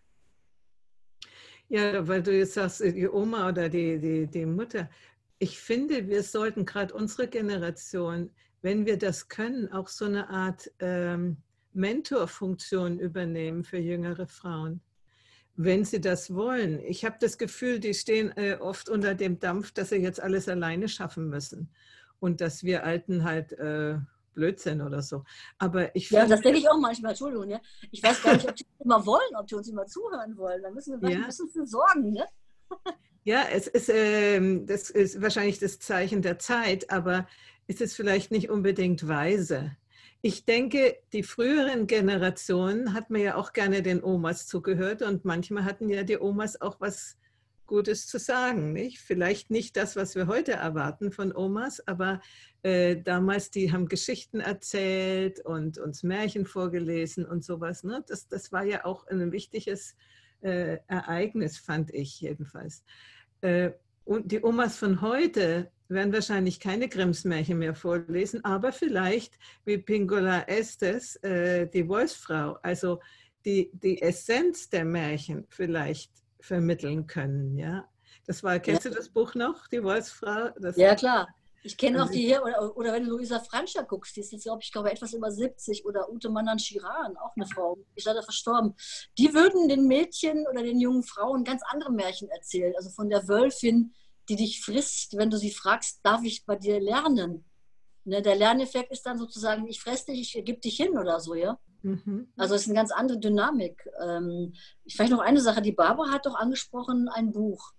Ja, weil du jetzt sagst, die Oma oder die Mutter. Ich finde, wir sollten gerade unsere Generation, wenn wir das können, auch so eine Art Mentorfunktion übernehmen für jüngere Frauen, wenn sie das wollen. Ich habe das Gefühl, die stehen oft unter dem Dampf, dass sie jetzt alles alleine schaffen müssen und dass wir Alten halt Blödsinn oder so. Aber ich Ja, finde, das denke ich auch manchmal, Entschuldigung. Ja. Ich weiß gar nicht, ob die immer wollen, ob die uns immer zuhören wollen. Da müssen wir vielleicht ein bisschen für sorgen. Ne? Ja, das ist wahrscheinlich das Zeichen der Zeit, aber es ist vielleicht nicht unbedingt weise. Ich denke, die früheren Generationen hat man ja auch gerne den Omas zugehört und manchmal hatten ja die Omas auch was Gutes zu sagen, nicht? Vielleicht nicht das, was wir heute erwarten von Omas, aber damals, die haben Geschichten erzählt und uns Märchen vorgelesen und sowas. Ne? Das war ja auch ein wichtiges Ereignis, fand ich jedenfalls. Und die Omas von heute werden wahrscheinlich keine Grimms Märchen mehr vorlesen, aber vielleicht wie Pingola Estes, die Wolfsfrau, also die Essenz der Märchen vielleicht vermitteln können. Ja? Kennst du das Buch noch, die Wolfsfrau? Ja, klar. Ich kenne auch Also die hier, oder wenn du Luisa Franscher guckst, die ist jetzt, glaube ich, etwas über 70, oder Ute Manan-Shiran, auch eine Frau, die ist leider verstorben. Die würden den Mädchen oder den jungen Frauen ganz andere Märchen erzählen. Also von der Wölfin, die dich frisst, wenn du sie fragst, darf ich bei dir lernen? Ne, der Lerneffekt ist dann sozusagen, ich fresse dich, ich gebe dich hin oder so, ja. Also es ist eine ganz andere Dynamik. Vielleicht noch eine Sache, die Barbara hat doch angesprochen, ein Buch.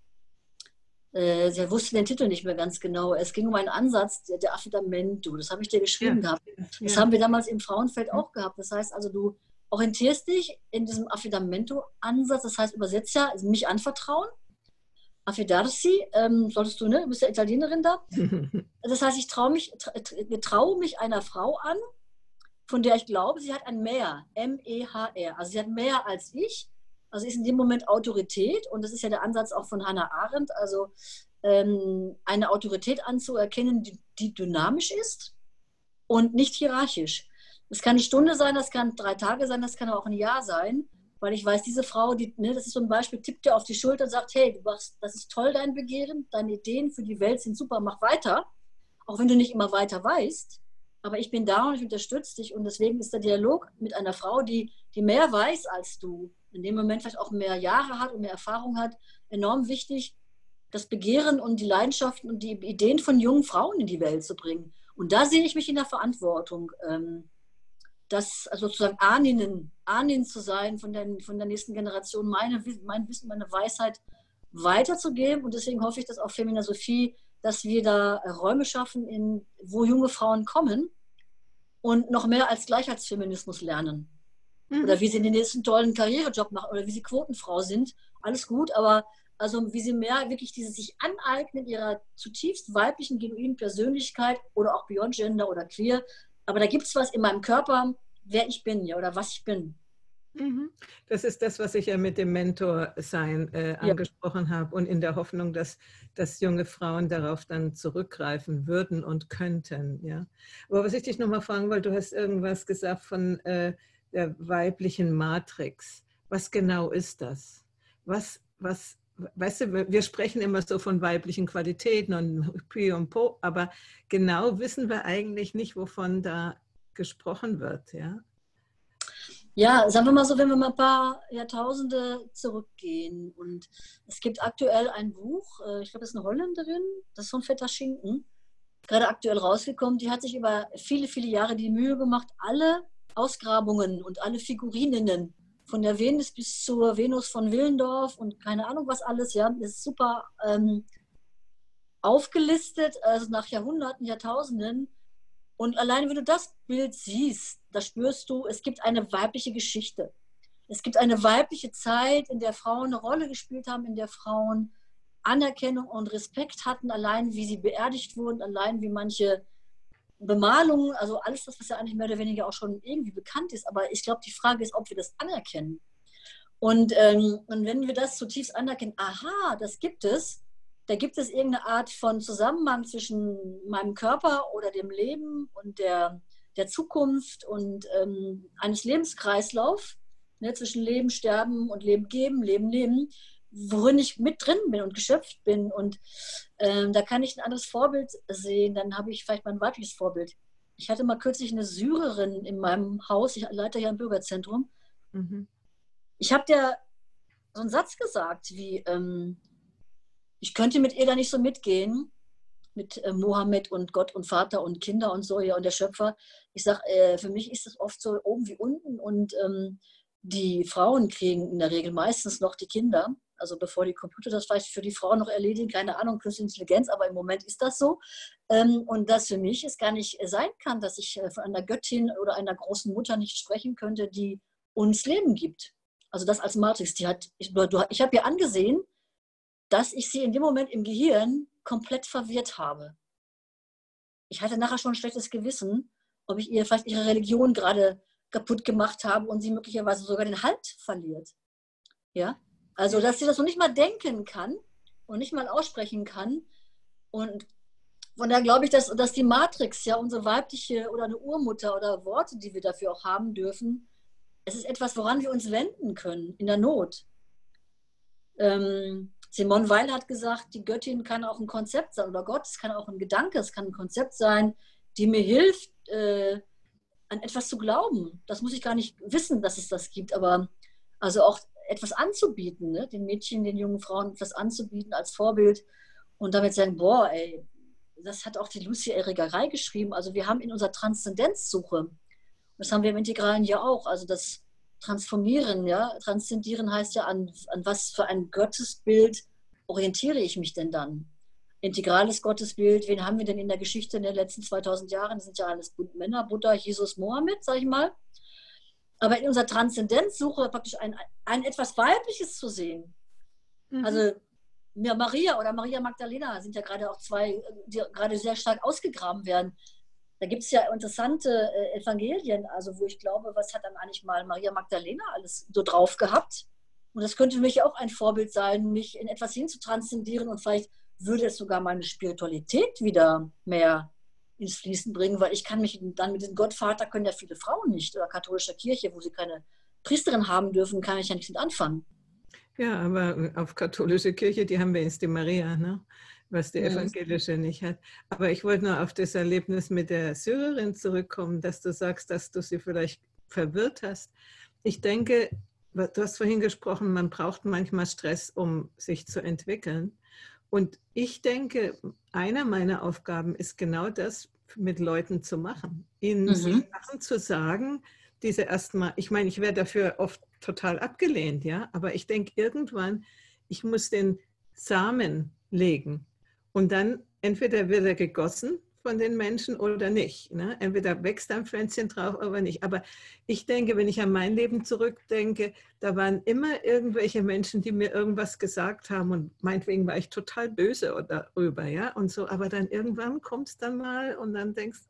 Sie wusste den Titel nicht mehr ganz genau. Es ging um einen Ansatz, der Affidamento. Das habe ich dir geschrieben gehabt. Das haben wir damals im Frauenfeld auch gehabt. Das heißt also, du orientierst dich in diesem Affidamento-Ansatz. Das heißt, übersetzt ja, also mich anvertrauen. Affidarsi, solltest du, ne? Du bist ja Italienerin da. Das heißt, ich traue mich einer Frau an, von der ich glaube, sie hat ein Mehr, M-E-H-R. Also sie hat mehr als ich. Also ist in dem Moment Autorität, und das ist ja der Ansatz auch von Hannah Arendt, also eine Autorität anzuerkennen, die dynamisch ist und nicht hierarchisch. Das kann eine Stunde sein, das kann 3 Tage sein, das kann aber auch ein Jahr sein, weil ich weiß, diese Frau, das ist so ein Beispiel, tippt dir auf die Schulter und sagt, hey, das ist toll, dein Begehren, deine Ideen für die Welt sind super, mach weiter, auch wenn du nicht immer weiter weißt. Aber ich bin da und ich unterstütze dich, und deswegen ist der Dialog mit einer Frau, die mehr weiß als du, in dem Moment vielleicht auch mehr Jahre hat und mehr Erfahrung hat, enorm wichtig, das Begehren und die Leidenschaften und die Ideen von jungen Frauen in die Welt zu bringen. Und da sehe ich mich in der Verantwortung, das also sozusagen Ahnen zu sein von der nächsten Generation, mein Wissen, meine Weisheit weiterzugeben. Und deswegen hoffe ich, dass auch Femina Sophie, dass wir da Räume schaffen, wo junge Frauen kommen und noch mehr als Gleichheitsfeminismus lernen. Oder wie sie den nächsten tollen Karrierejob machen oder wie sie Quotenfrau sind. Alles gut, aber also wie sie mehr wirklich dieses sich aneignen ihrer zutiefst weiblichen, genuinen Persönlichkeit oder auch Beyond Gender oder Queer. Aber da gibt es was in meinem Körper, wer ich bin, ja, oder was ich bin. Das ist das, was ich ja mit dem Mentorsein angesprochen habe, und in der Hoffnung, dass junge Frauen darauf dann zurückgreifen würden und könnten. Ja. Aber was ich dich nochmal fragen wollte, du hast irgendwas gesagt von der weiblichen Matrix. Was genau ist das? Weißt du, wir sprechen immer so von weiblichen Qualitäten und Pri und Po, aber genau wissen wir eigentlich nicht, wovon da gesprochen wird, ja? Ja, sagen wir mal so, wenn wir mal ein paar Jahrtausende zurückgehen, und es gibt aktuell ein Buch, ich glaube, das ist eine Holländerin, das ist so ein fetter Schinken, gerade aktuell rausgekommen, die hat sich über viele, viele Jahre die Mühe gemacht, alle Ausgrabungen und alle Figurininnen von der Venus bis zur Venus von Willendorf und keine Ahnung was alles, ja, das ist super aufgelistet, also nach Jahrhunderten, Jahrtausenden. Und allein wenn du das Bild siehst, da spürst du, es gibt eine weibliche Geschichte. Es gibt eine weibliche Zeit, in der Frauen eine Rolle gespielt haben, in der Frauen Anerkennung und Respekt hatten, allein wie sie beerdigt wurden, allein wie manche Bemalungen, also alles das, was ja eigentlich mehr oder weniger auch schon irgendwie bekannt ist. Aber ich glaube, die Frage ist, ob wir das anerkennen. Und wenn wir das zutiefst anerkennen, aha, das gibt es, da gibt es irgendeine Art von Zusammenhang zwischen meinem Körper oder dem Leben und der Zukunft und eines Lebenskreislaufs, ne, zwischen Leben, Sterben und Leben geben, Leben, leben, worin ich mit drin bin und geschöpft bin. Und da kann ich ein anderes Vorbild sehen, dann habe ich vielleicht mein weibliches Vorbild. Ich hatte mal kürzlich eine Syrerin in meinem Haus, ich leite ja ein Bürgerzentrum. Ich habe dir so einen Satz gesagt, wie ich könnte mit ihr da nicht so mitgehen, mit Mohammed und Gott und Vater und Kinder und so, ja, und der Schöpfer. Ich sage, für mich ist es oft so oben wie unten, und die Frauen kriegen in der Regel meistens noch die Kinder, also bevor die Computer das vielleicht für die Frauen noch erledigen, keine Ahnung, künstliche Intelligenz, aber im Moment ist das so. Und das für mich es gar nicht sein kann, dass ich von einer Göttin oder einer großen Mutter nicht sprechen könnte, die uns Leben gibt. Also das als Matrix, ich habe ihr angesehen, dass ich sie in dem Moment im Gehirn komplett verwirrt habe. Ich hatte nachher schon ein schlechtes Gewissen, ob ich ihr vielleicht ihre Religion gerade kaputt gemacht habe und sie möglicherweise sogar den Halt verliert. Ja? Also, dass sie das noch nicht mal denken kann und nicht mal aussprechen kann. Und von daher glaube ich, dass die Matrix, ja, unsere weibliche oder eine Urmutter oder Worte, die wir dafür auch haben dürfen, es ist etwas, woran wir uns wenden können in der Not. Simone Weil hat gesagt, die Göttin kann auch ein Konzept sein oder Gott, es kann auch ein Gedanke, es kann ein Konzept sein, die mir hilft, an etwas zu glauben. Das muss ich gar nicht wissen, dass es das gibt, aber also auch etwas anzubieten, ne? Den Mädchen, den jungen Frauen etwas anzubieten als Vorbild und damit sagen, boah, ey, das hat auch die Lucia Irigaray geschrieben. Also wir haben in unserer Transzendenzsuche, das haben wir im Integralen ja auch, also das Transformieren, ja, Transzendieren heißt ja, an was für ein Gottesbild orientiere ich mich denn dann? Integrales Gottesbild, wen haben wir denn in der Geschichte in den letzten 2000 Jahren? Das sind ja alles Männer, Buddha, Jesus, Mohammed, sag ich mal. Aber in unserer Transzendenzsuche praktisch ein etwas Weibliches zu sehen. Mhm. Also ja, Maria oder Maria Magdalena sind ja gerade auch zwei, die gerade sehr stark ausgegraben werden. Da gibt es ja interessante Evangelien, also wo ich glaube, was hat dann eigentlich mal Maria Magdalena alles so drauf gehabt? Und das könnte für mich auch ein Vorbild sein, mich in etwas hinzutranszendieren und vielleicht würde es sogar meine Spiritualität wieder mehr ins Fließen bringen, weil ich kann mich dann mit dem Gottvater, können ja viele Frauen nicht, oder katholischer Kirche, wo sie keine Priesterin haben dürfen, kann ich ja nichts mit anfangen. Ja, aber auf katholische Kirche, die haben wenigstens die Maria, ne? Was die evangelische nicht hat. Aber ich wollte nur auf das Erlebnis mit der Syrerin zurückkommen, dass du sagst, dass du sie vielleicht verwirrt hast. Ich denke, du hast vorhin gesprochen, man braucht manchmal Stress, um sich zu entwickeln. Und ich denke, eine meiner Aufgaben ist genau das, mit Leuten zu machen. Ihnen Sachen zu sagen, diese erstmal, ich meine, ich werde dafür oft total abgelehnt, ja, aber ich denke irgendwann, ich muss den Samen legen und dann entweder wird er gegossen von den Menschen oder nicht. Ne? Entweder wächst ein Pflänzchen drauf oder nicht. Aber ich denke, wenn ich an mein Leben zurückdenke, da waren immer irgendwelche Menschen, die mir irgendwas gesagt haben und meinetwegen war ich total böse darüber, ja, und so. Aber dann irgendwann kommt es dann mal und dann denkst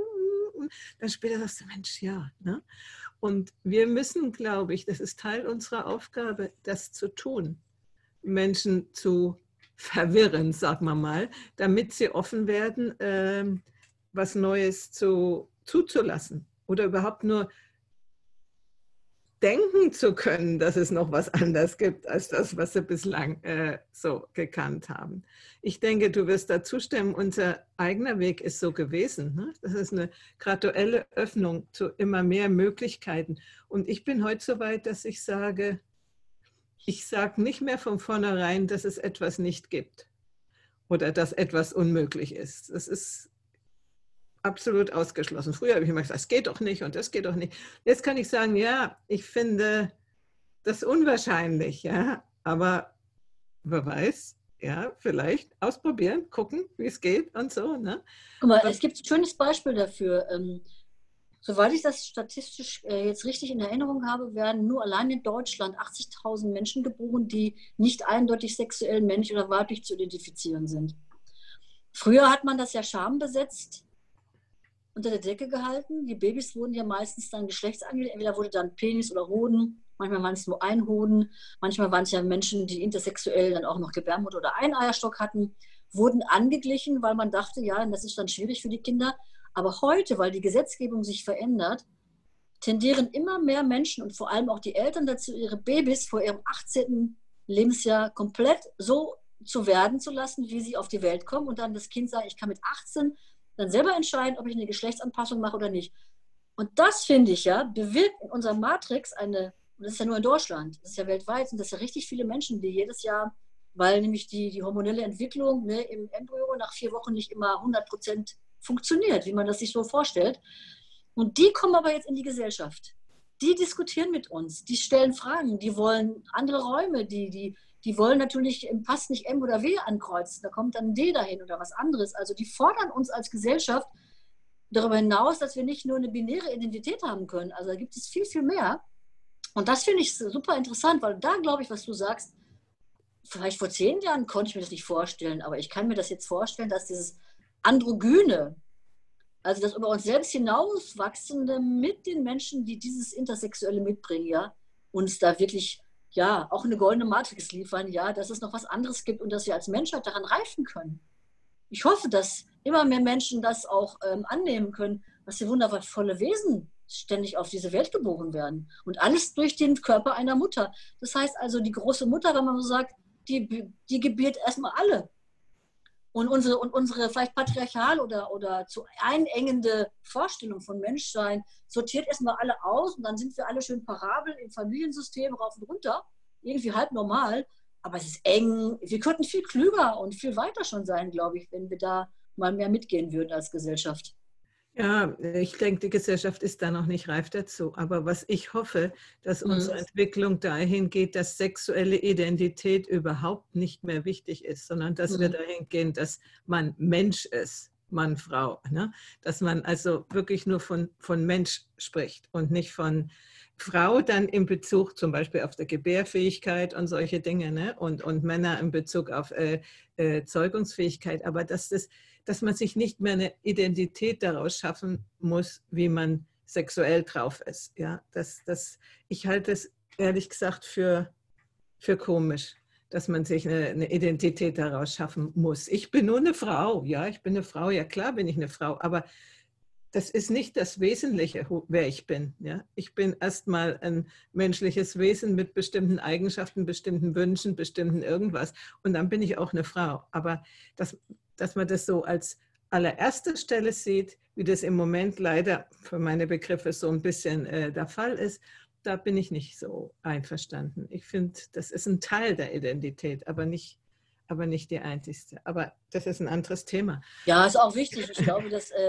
du, dann später sagst du, Mensch, ja, ne? Und wir müssen, glaube ich, das ist Teil unserer Aufgabe, das zu tun, Menschen zu verwirren, sagen wir mal, damit sie offen werden, was Neues zuzulassen oder überhaupt nur denken zu können, dass es noch was anderes gibt, als das, was sie bislang so gekannt haben. Ich denke, du wirst da zustimmen, unser eigener Weg ist so gewesen. Ne? Das ist eine graduelle Öffnung zu immer mehr Möglichkeiten. Und ich bin heute so weit, dass ich sage nicht mehr von vornherein, dass es etwas nicht gibt oder dass etwas unmöglich ist. Das ist absolut ausgeschlossen. Früher habe ich immer gesagt, das geht doch nicht und das geht doch nicht. Jetzt kann ich sagen, ja, ich finde das unwahrscheinlich, ja, aber wer weiß, ja, vielleicht ausprobieren, gucken, wie es geht und so. Ne? Guck mal, es gibt ein schönes Beispiel dafür. Soweit ich das statistisch jetzt richtig in Erinnerung habe, werden nur allein in Deutschland 80.000 Menschen geboren, die nicht eindeutig sexuell männlich oder weiblich zu identifizieren sind. Früher hat man das ja schambesetzt unter der Decke gehalten. Die Babys wurden ja meistens dann geschlechtsangehört. Entweder wurde dann Penis oder Hoden, manchmal waren es nur ein Hoden, manchmal waren es ja Menschen, die intersexuell dann auch noch Gebärmutter oder einen Eierstock hatten, wurden angeglichen, weil man dachte, ja, das ist dann schwierig für die Kinder. Aber heute, weil die Gesetzgebung sich verändert, tendieren immer mehr Menschen und vor allem auch die Eltern dazu, ihre Babys vor ihrem 18. Lebensjahr komplett so zu werden zu lassen, wie sie auf die Welt kommen und dann das Kind sagt, ich kann mit 18 dann selber entscheiden, ob ich eine Geschlechtsanpassung mache oder nicht. Und das, finde ich ja, bewirkt in unserer Matrix eine, und das ist ja nur in Deutschland, das ist ja weltweit, sind das ja richtig viele Menschen, die jedes Jahr, weil nämlich die hormonelle Entwicklung im Embryo nach 4 Wochen nicht immer 100% funktioniert, wie man das sich so vorstellt. Und die kommen aber jetzt in die Gesellschaft. Die diskutieren mit uns, die stellen Fragen, die wollen andere Räume, die wollen natürlich im Pass nicht M oder W ankreuzen, da kommt dann ein D dahin oder was anderes. Also die fordern uns als Gesellschaft darüber hinaus, dass wir nicht nur eine binäre Identität haben können. Also da gibt es viel, viel mehr. Und das finde ich super interessant, weil da glaube ich, was du sagst, vielleicht vor 10 Jahren konnte ich mir das nicht vorstellen, aber ich kann mir das jetzt vorstellen, dass dieses Androgyne, also das über uns selbst hinauswachsende mit den Menschen, die dieses Intersexuelle mitbringen, ja, uns da wirklich ja, auch eine goldene Matrix liefern, ja, dass es noch was anderes gibt und dass wir als Menschheit daran reifen können. Ich hoffe, dass immer mehr Menschen das auch annehmen können, dass wir wundervolle Wesen ständig auf diese Welt geboren werden. Und alles durch den Körper einer Mutter. Das heißt also, die große Mutter, wenn man so sagt, die gebiert erstmal alle. Und unsere vielleicht patriarchal oder zu einengende Vorstellung von Menschsein sortiert erstmal alle aus und dann sind wir alle schön parabel im Familiensystem rauf und runter, irgendwie halb normal, aber es ist eng. Wir könnten viel klüger und viel weiter schon sein, glaube ich, wenn wir da mal mehr mitgehen würden als Gesellschaft. Ja, ich denke, die Gesellschaft ist da noch nicht reif dazu. Aber was ich hoffe, dass unsere Entwicklung dahin geht, dass sexuelle Identität überhaupt nicht mehr wichtig ist, sondern dass wir dahin gehen, dass man Mensch ist, Mann, Frau. Ne? Dass man also wirklich nur von Mensch spricht und nicht von Frau dann in Bezug zum Beispiel auf der Gebärfähigkeit und solche Dinge, ne? Und Männer in Bezug auf Zeugungsfähigkeit. Aber dass man sich nicht mehr eine Identität daraus schaffen muss, wie man sexuell drauf ist. Ja, ich halte es ehrlich gesagt für komisch, dass man sich eine Identität daraus schaffen muss. Ich bin nur eine Frau, ja, ich bin eine Frau, ja klar bin ich eine Frau, aber das ist nicht das Wesentliche, wer ich bin. Ja? Ich bin erstmal ein menschliches Wesen mit bestimmten Eigenschaften, bestimmten Wünschen, bestimmten irgendwas. Und dann bin ich auch eine Frau. Aber dass man das so als allererste Stelle sieht, wie das im Moment leider für meine Begriffe so ein bisschen der Fall ist, da bin ich nicht so einverstanden. Ich finde, das ist ein Teil der Identität, aber nicht die einzigste. Aber das ist ein anderes Thema. Ja, ist auch wichtig. Ich glaube,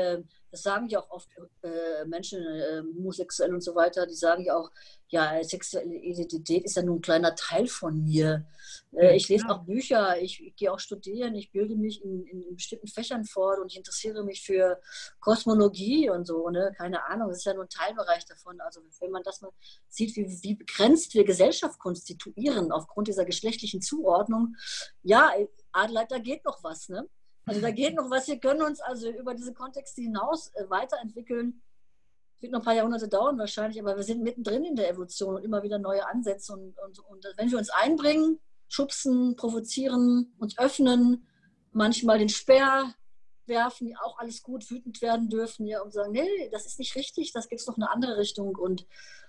das sagen ja auch oft Menschen, homosexuell und so weiter, die sagen ja auch, ja, sexuelle Identität ist ja nur ein kleiner Teil von mir. Ich lese auch Bücher, ich gehe auch studieren, ich bilde mich in bestimmten Fächern fort und ich interessiere mich für Kosmologie und so, ne? Keine Ahnung, das ist ja nur ein Teilbereich davon. Also wenn man das mal sieht, wie begrenzt wir Gesellschaft konstituieren aufgrund dieser geschlechtlichen Zuordnung, ja, Adelheid, da geht noch was, ne? Also da geht noch was. Wir können uns also über diese Kontexte hinaus weiterentwickeln. Wird noch ein paar Jahrhunderte dauern wahrscheinlich, aber wir sind mittendrin in der Evolution und immer wieder neue Ansätze. Und wenn wir uns einbringen, schubsen, provozieren, uns öffnen, manchmal den Speer werfen, auch alles gut, wütend werden dürfen, ja, und sagen, nee, das ist nicht richtig, das gibt es noch eine andere Richtung. Und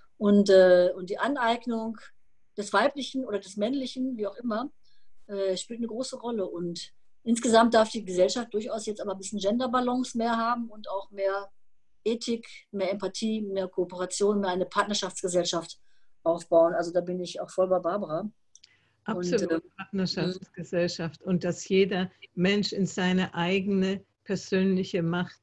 die Aneignung des Weiblichen oder des Männlichen, wie auch immer, spielt eine große Rolle. Und insgesamt darf die Gesellschaft durchaus jetzt aber ein bisschen Genderbalance mehr haben und auch mehr Ethik, mehr Empathie, mehr Kooperation, mehr eine Partnerschaftsgesellschaft aufbauen. Also da bin ich auch voll bei Barbara. Absolut, Partnerschaftsgesellschaft und dass jeder Mensch in seine eigene persönliche Macht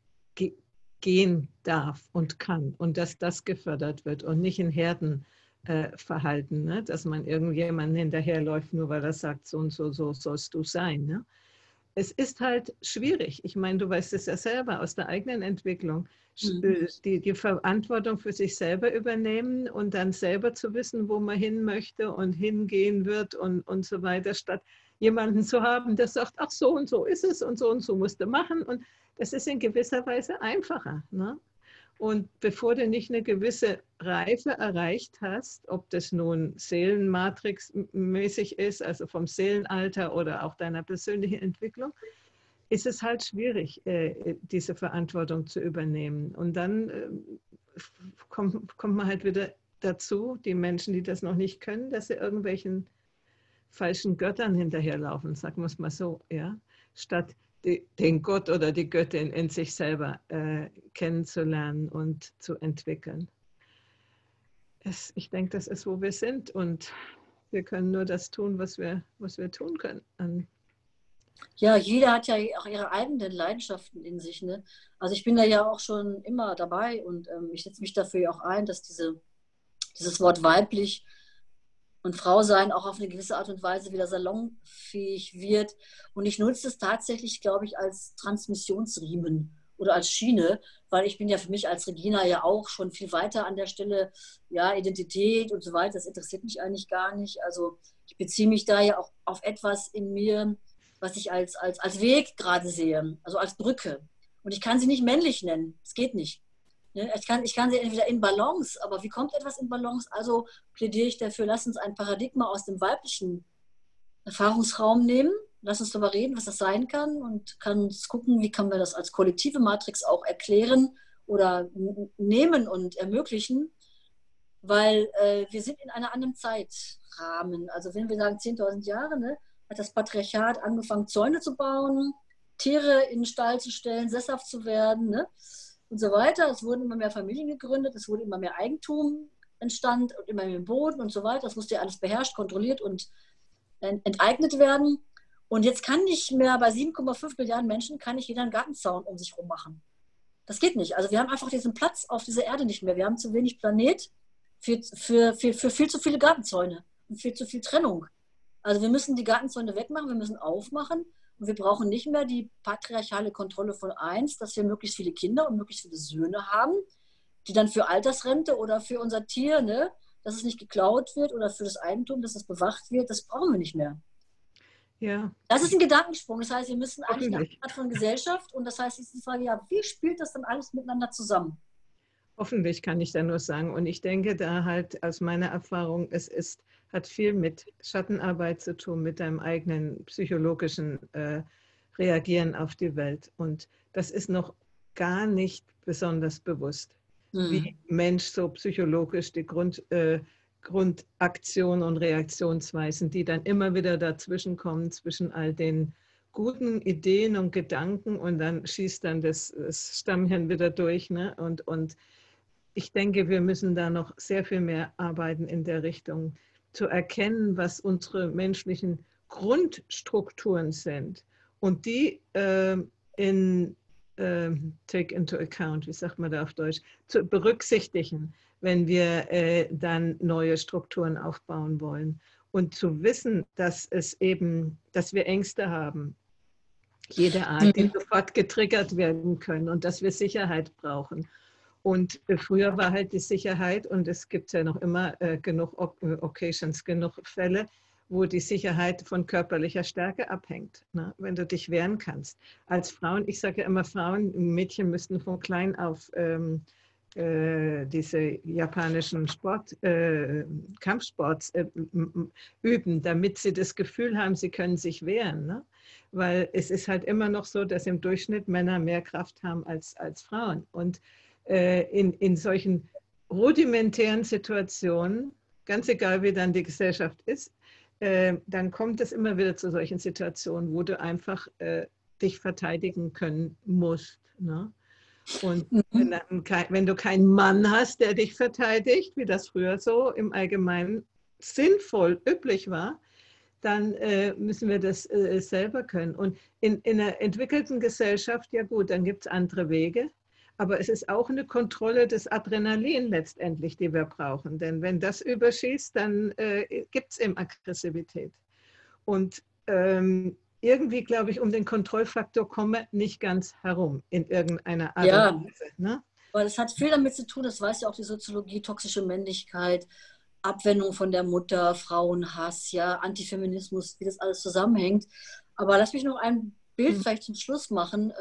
gehen darf und kann und dass das gefördert wird und nicht in Herdenverhalten, ne? Dass man irgendjemanden hinterherläuft, nur weil er sagt, so und so sollst du sein. Ne? Es ist halt schwierig. Ich meine, du weißt es ja selber aus der eigenen Entwicklung. Die Verantwortung für sich selber übernehmen und dann selber zu wissen, wo man hin möchte und hingehen wird und so weiter, statt jemanden zu haben, der sagt, ach so und so ist es und so musst du machen. Und das ist in gewisser Weise einfacher. Ne? Und bevor du nicht eine gewisse Reife erreicht hast, ob das nun Seelenmatrix-mäßig ist, also vom Seelenalter oder auch deiner persönlichen Entwicklung, ist es halt schwierig, diese Verantwortung zu übernehmen. Und dann kommt man halt wieder dazu, die Menschen, die das noch nicht können, dass sie irgendwelchen falschen Göttern hinterherlaufen, sagen wir es mal so, ja, statt den Gott oder die Göttin in sich selber kennenzulernen und zu entwickeln. Ich denke, das ist, wo wir sind und wir können nur das tun, was wir tun können. Ja, jeder hat ja auch ihre eigenen Leidenschaften in sich. Ne? Also ich bin da ja auch schon immer dabei und ich setze mich dafür ja auch ein, dass dieses Wort weiblich und Frau sein auch auf eine gewisse Art und Weise wieder salonfähig wird. Und ich nutze es tatsächlich, glaube ich, als Transmissionsriemen oder als Schiene, weil ich bin ja für mich als Regina ja auch schon viel weiter an der Stelle, ja, Identität und so weiter, das interessiert mich eigentlich gar nicht. Also ich beziehe mich da ja auch auf etwas in mir, was ich als Weg gerade sehe, also als Brücke. Und ich kann sie nicht männlich nennen, es geht nicht. Ich kann sie entweder in Balance, aber wie kommt etwas in Balance? Also plädiere ich dafür, lass uns ein Paradigma aus dem weiblichen Erfahrungsraum nehmen, lass uns darüber reden, was das sein kann und kann uns gucken, wie kann man das als kollektive Matrix auch erklären oder nehmen und ermöglichen, weil wir sind in einer anderen Zeit. Zeitrahmen. Also wenn wir sagen 10.000 Jahre, ne, hat das Patriarchat angefangen, Zäune zu bauen, Tiere in den Stall zu stellen, sesshaft zu werden, ne, und so weiter. Es wurden immer mehr Familien gegründet, es wurde immer mehr Eigentum entstand und immer mehr Boden und so weiter. Das musste ja alles beherrscht, kontrolliert und enteignet werden. Und jetzt kann nicht mehr bei 7,5 Milliarden Menschen, kann nicht jeder einen Gartenzaun um sich herum machen. Das geht nicht. Also wir haben einfach diesen Platz auf dieser Erde nicht mehr. Wir haben zu wenig Planet für viel zu viele Gartenzäune und viel zu viel Trennung. Also wir müssen die Gartenzäune wegmachen, wir müssen aufmachen und wir brauchen nicht mehr die patriarchale Kontrolle von eins, dass wir möglichst viele Kinder und möglichst viele Söhne haben, die dann für Altersrente oder für unser Tier, ne, dass es nicht geklaut wird oder für das Eigentum, dass es bewacht wird, das brauchen wir nicht mehr. Ja. Das ist ein Gedankensprung. Das heißt, wir müssen eigentlich eine Hoffentlich. Art von Gesellschaft und das heißt, jetzt die Frage, ja, wie spielt das dann alles miteinander zusammen? Hoffentlich kann ich da nur sagen. Und ich denke da halt aus meiner Erfahrung, hat viel mit Schattenarbeit zu tun, mit deinem eigenen psychologischen Reagieren auf die Welt. Und das ist noch gar nicht besonders bewusst, wie Mensch so psychologisch die Grundaktion und Reaktionsweisen, die dann immer wieder dazwischen kommen, zwischen all den guten Ideen und Gedanken und dann schießt dann das Stammhirn wieder durch. Ne? Und ich denke, wir müssen da noch sehr viel mehr arbeiten in der Richtung, zu erkennen, was unsere menschlichen Grundstrukturen sind und die take into account, wie sagt man da auf Deutsch, zu berücksichtigen, wenn wir dann neue Strukturen aufbauen wollen. Und zu wissen, dass wir Ängste haben, jede Art, die sofort getriggert werden können und dass wir Sicherheit brauchen. Und früher war halt die Sicherheit, und es gibt ja noch immer genug Occasions, genug Fälle, wo die Sicherheit von körperlicher Stärke abhängt, ne? Wenn du dich wehren kannst. Als Frauen, ich sage ja immer, Mädchen müssten von klein auf diese japanischen Kampfsports üben, damit sie das Gefühl haben, sie können sich wehren. Ne? Weil es ist halt immer noch so, dass im Durchschnitt Männer mehr Kraft haben als Frauen. Und in solchen rudimentären Situationen, ganz egal wie dann die Gesellschaft ist, dann kommt es immer wieder zu solchen Situationen, wo du einfach dich verteidigen können musst. Ne? Und wenn du keinen Mann hast, der dich verteidigt, wie das früher so im Allgemeinen sinnvoll üblich war, dann müssen wir das selber können. Und in einer entwickelten Gesellschaft, ja gut, dann gibt es andere Wege. Aber es ist auch eine Kontrolle des Adrenalin letztendlich, die wir brauchen. Denn wenn das überschießt, dann gibt es eben Aggressivität. Und irgendwie, glaube ich, um den Kontrollfaktor kommen wir nicht ganz herum in irgendeiner Art und Weise. Ne? Weil es hat viel damit zu tun, das weiß ja auch die Soziologie, toxische Männlichkeit, Abwendung von der Mutter, Frauenhass, ja, Antifeminismus, wie das alles zusammenhängt. Aber lass mich noch ein Bild vielleicht zum Schluss machen.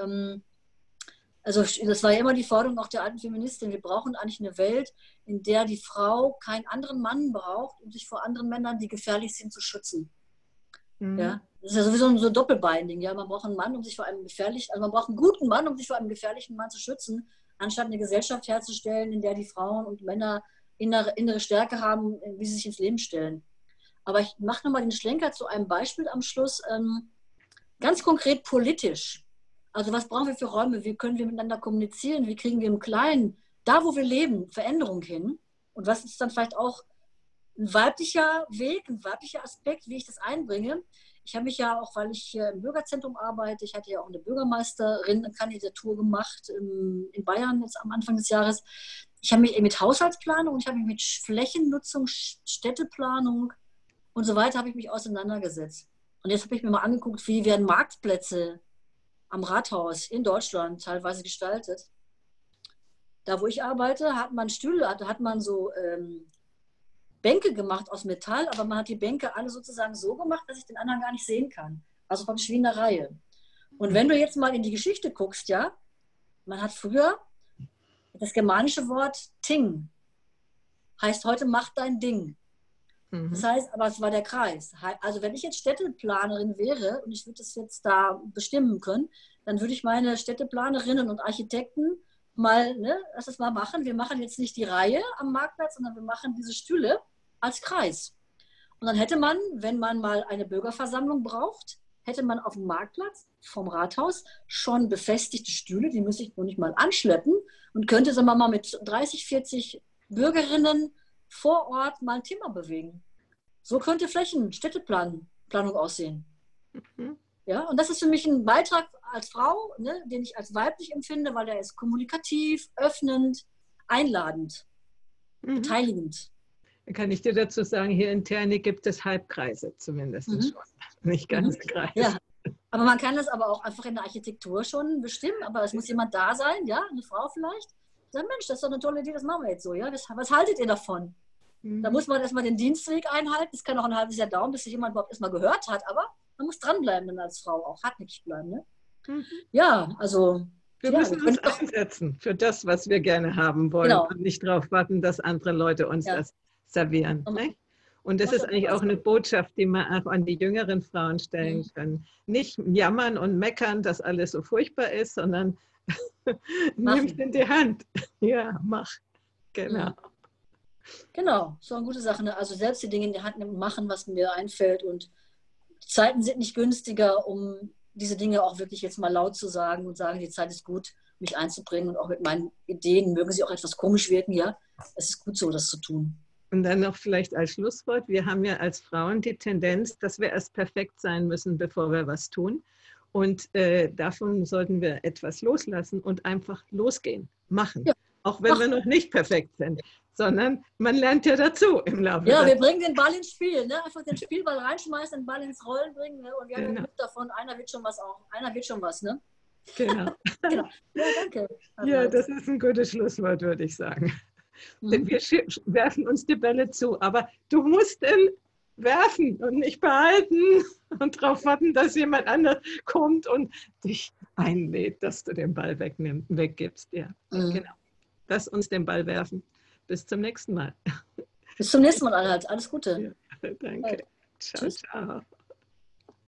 Also das war ja immer die Forderung auch der alten Feministin. Wir brauchen eigentlich eine Welt, in der die Frau keinen anderen Mann braucht, um sich vor anderen Männern, die gefährlich sind, zu schützen. Ja, das ist ja sowieso so ein Doppelbinding. Ja, man braucht einen Mann, um sich vor einem gefährlichen, also man braucht einen guten Mann, um sich vor einem gefährlichen Mann zu schützen, anstatt eine Gesellschaft herzustellen, in der die Frauen und Männer innere Stärke haben, wie sie sich ins Leben stellen. Aber ich mache nochmal den Schlenker zu einem Beispiel am Schluss, ganz konkret politisch. Also was brauchen wir für Räume? Wie können wir miteinander kommunizieren? Wie kriegen wir im Kleinen, da wo wir leben, Veränderung hin? Und was ist dann vielleicht auch ein weiblicher Weg, ein weiblicher Aspekt, wie ich das einbringe? Ich habe mich ja auch, weil ich hier im Bürgerzentrum arbeite, ich hatte ja auch eine Bürgermeisterin-Kandidatur gemacht in Bayern jetzt am Anfang des Jahres. Ich habe mich mit Haushaltsplanung und ich habe mich mit Flächennutzung, Städteplanung und so weiter habe ich mich auseinandergesetzt. Und jetzt habe ich mir mal angeguckt, wie werden Marktplätze am Rathaus in Deutschland teilweise gestaltet. Da, wo ich arbeite, hat man Stühle, hat man so Bänke gemacht aus Metall, aber man hat die Bänke alle sozusagen so gemacht, dass ich den anderen gar nicht sehen kann. Also praktisch wie in der Reihe. Und wenn du jetzt mal in die Geschichte guckst, ja, man hat früher das germanische Wort Ting, heißt heute mach dein Ding. Das heißt, aber es war der Kreis. Also wenn ich jetzt Städteplanerin wäre und ich würde das jetzt da bestimmen können, dann würde ich meine Städteplanerinnen und Architekten mal, ne, lass das mal machen. Wir machen jetzt nicht die Reihe am Marktplatz, sondern wir machen diese Stühle als Kreis. Und dann hätte man, wenn man mal eine Bürgerversammlung braucht, hätte man auf dem Marktplatz vom Rathaus schon befestigte Stühle, die müsste ich nur nicht mal anschleppen und könnte, sagen wir mal, mit 30, 40 Bürgerinnen vor Ort mal ein Thema bewegen. So könnte Städteplanung aussehen. Mhm. Ja, und das ist für mich ein Beitrag als Frau, ne, den ich als weiblich empfinde, weil der ist kommunikativ, öffnend, einladend, beteiligend. Kann ich dir dazu sagen, hier in Terni gibt es Halbkreise zumindest schon, nicht ganze Kreise. Ja, aber man kann das aber auch einfach in der Architektur schon bestimmen, aber es muss jemand da sein, ja, eine Frau vielleicht. Sagen, Mensch, das ist doch eine tolle Idee, das machen wir jetzt so, ja. Was haltet ihr davon? Da muss man erstmal den Dienstweg einhalten. Es kann auch ein halbes Jahr dauern, bis sich jemand überhaupt erstmal gehört hat, aber man muss dranbleiben dann als Frau auch, hartnäckig bleiben. Ne? Ja, also. Wir müssen uns einsetzen für das, was wir gerne haben wollen und nicht darauf warten, dass andere Leute uns das servieren. Ne? Und das ist eigentlich auch eine Botschaft, die man auch an die jüngeren Frauen stellen kann. Nicht jammern und meckern, dass alles so furchtbar ist, sondern nimm es in die Hand. Ja, mach. Genau. Genau, so eine gute Sache. Ne? Also selbst die Dinge in die Hand nehmen und machen, was mir einfällt. Und die Zeiten sind nicht günstiger, um diese Dinge auch wirklich jetzt mal laut zu sagen und sagen, die Zeit ist gut, mich einzubringen und auch mit meinen Ideen, mögen sie auch etwas komisch wirken, ja, es ist gut so, das zu tun. Und dann noch vielleicht als Schlusswort, wir haben ja als Frauen die Tendenz, dass wir erst perfekt sein müssen, bevor wir was tun. Und davon sollten wir etwas loslassen und einfach losgehen, machen. Ja. Auch wenn wir noch nicht perfekt sind, sondern man lernt ja dazu im Laufe der Zeit. Ja, wir bringen den Ball ins Spiel, ne? Einfach den Spielball reinschmeißen, den Ball ins Rollen bringen, ne? Und wir haben Glück davon, einer wird schon was, ne? Genau. Genau. Ja, danke. Ja, das ist ein gutes Schlusswort, würde ich sagen. Denn wir werfen uns die Bälle zu, aber du musst den werfen und nicht behalten und darauf warten, dass jemand anders kommt und dich einlädt, dass du den Ball weggibst. Ja, genau. Lass uns den Ball werfen. Bis zum nächsten Mal. Bis zum nächsten Mal, Anhalt. Alles Gute. Ja, danke. Ciao, ciao.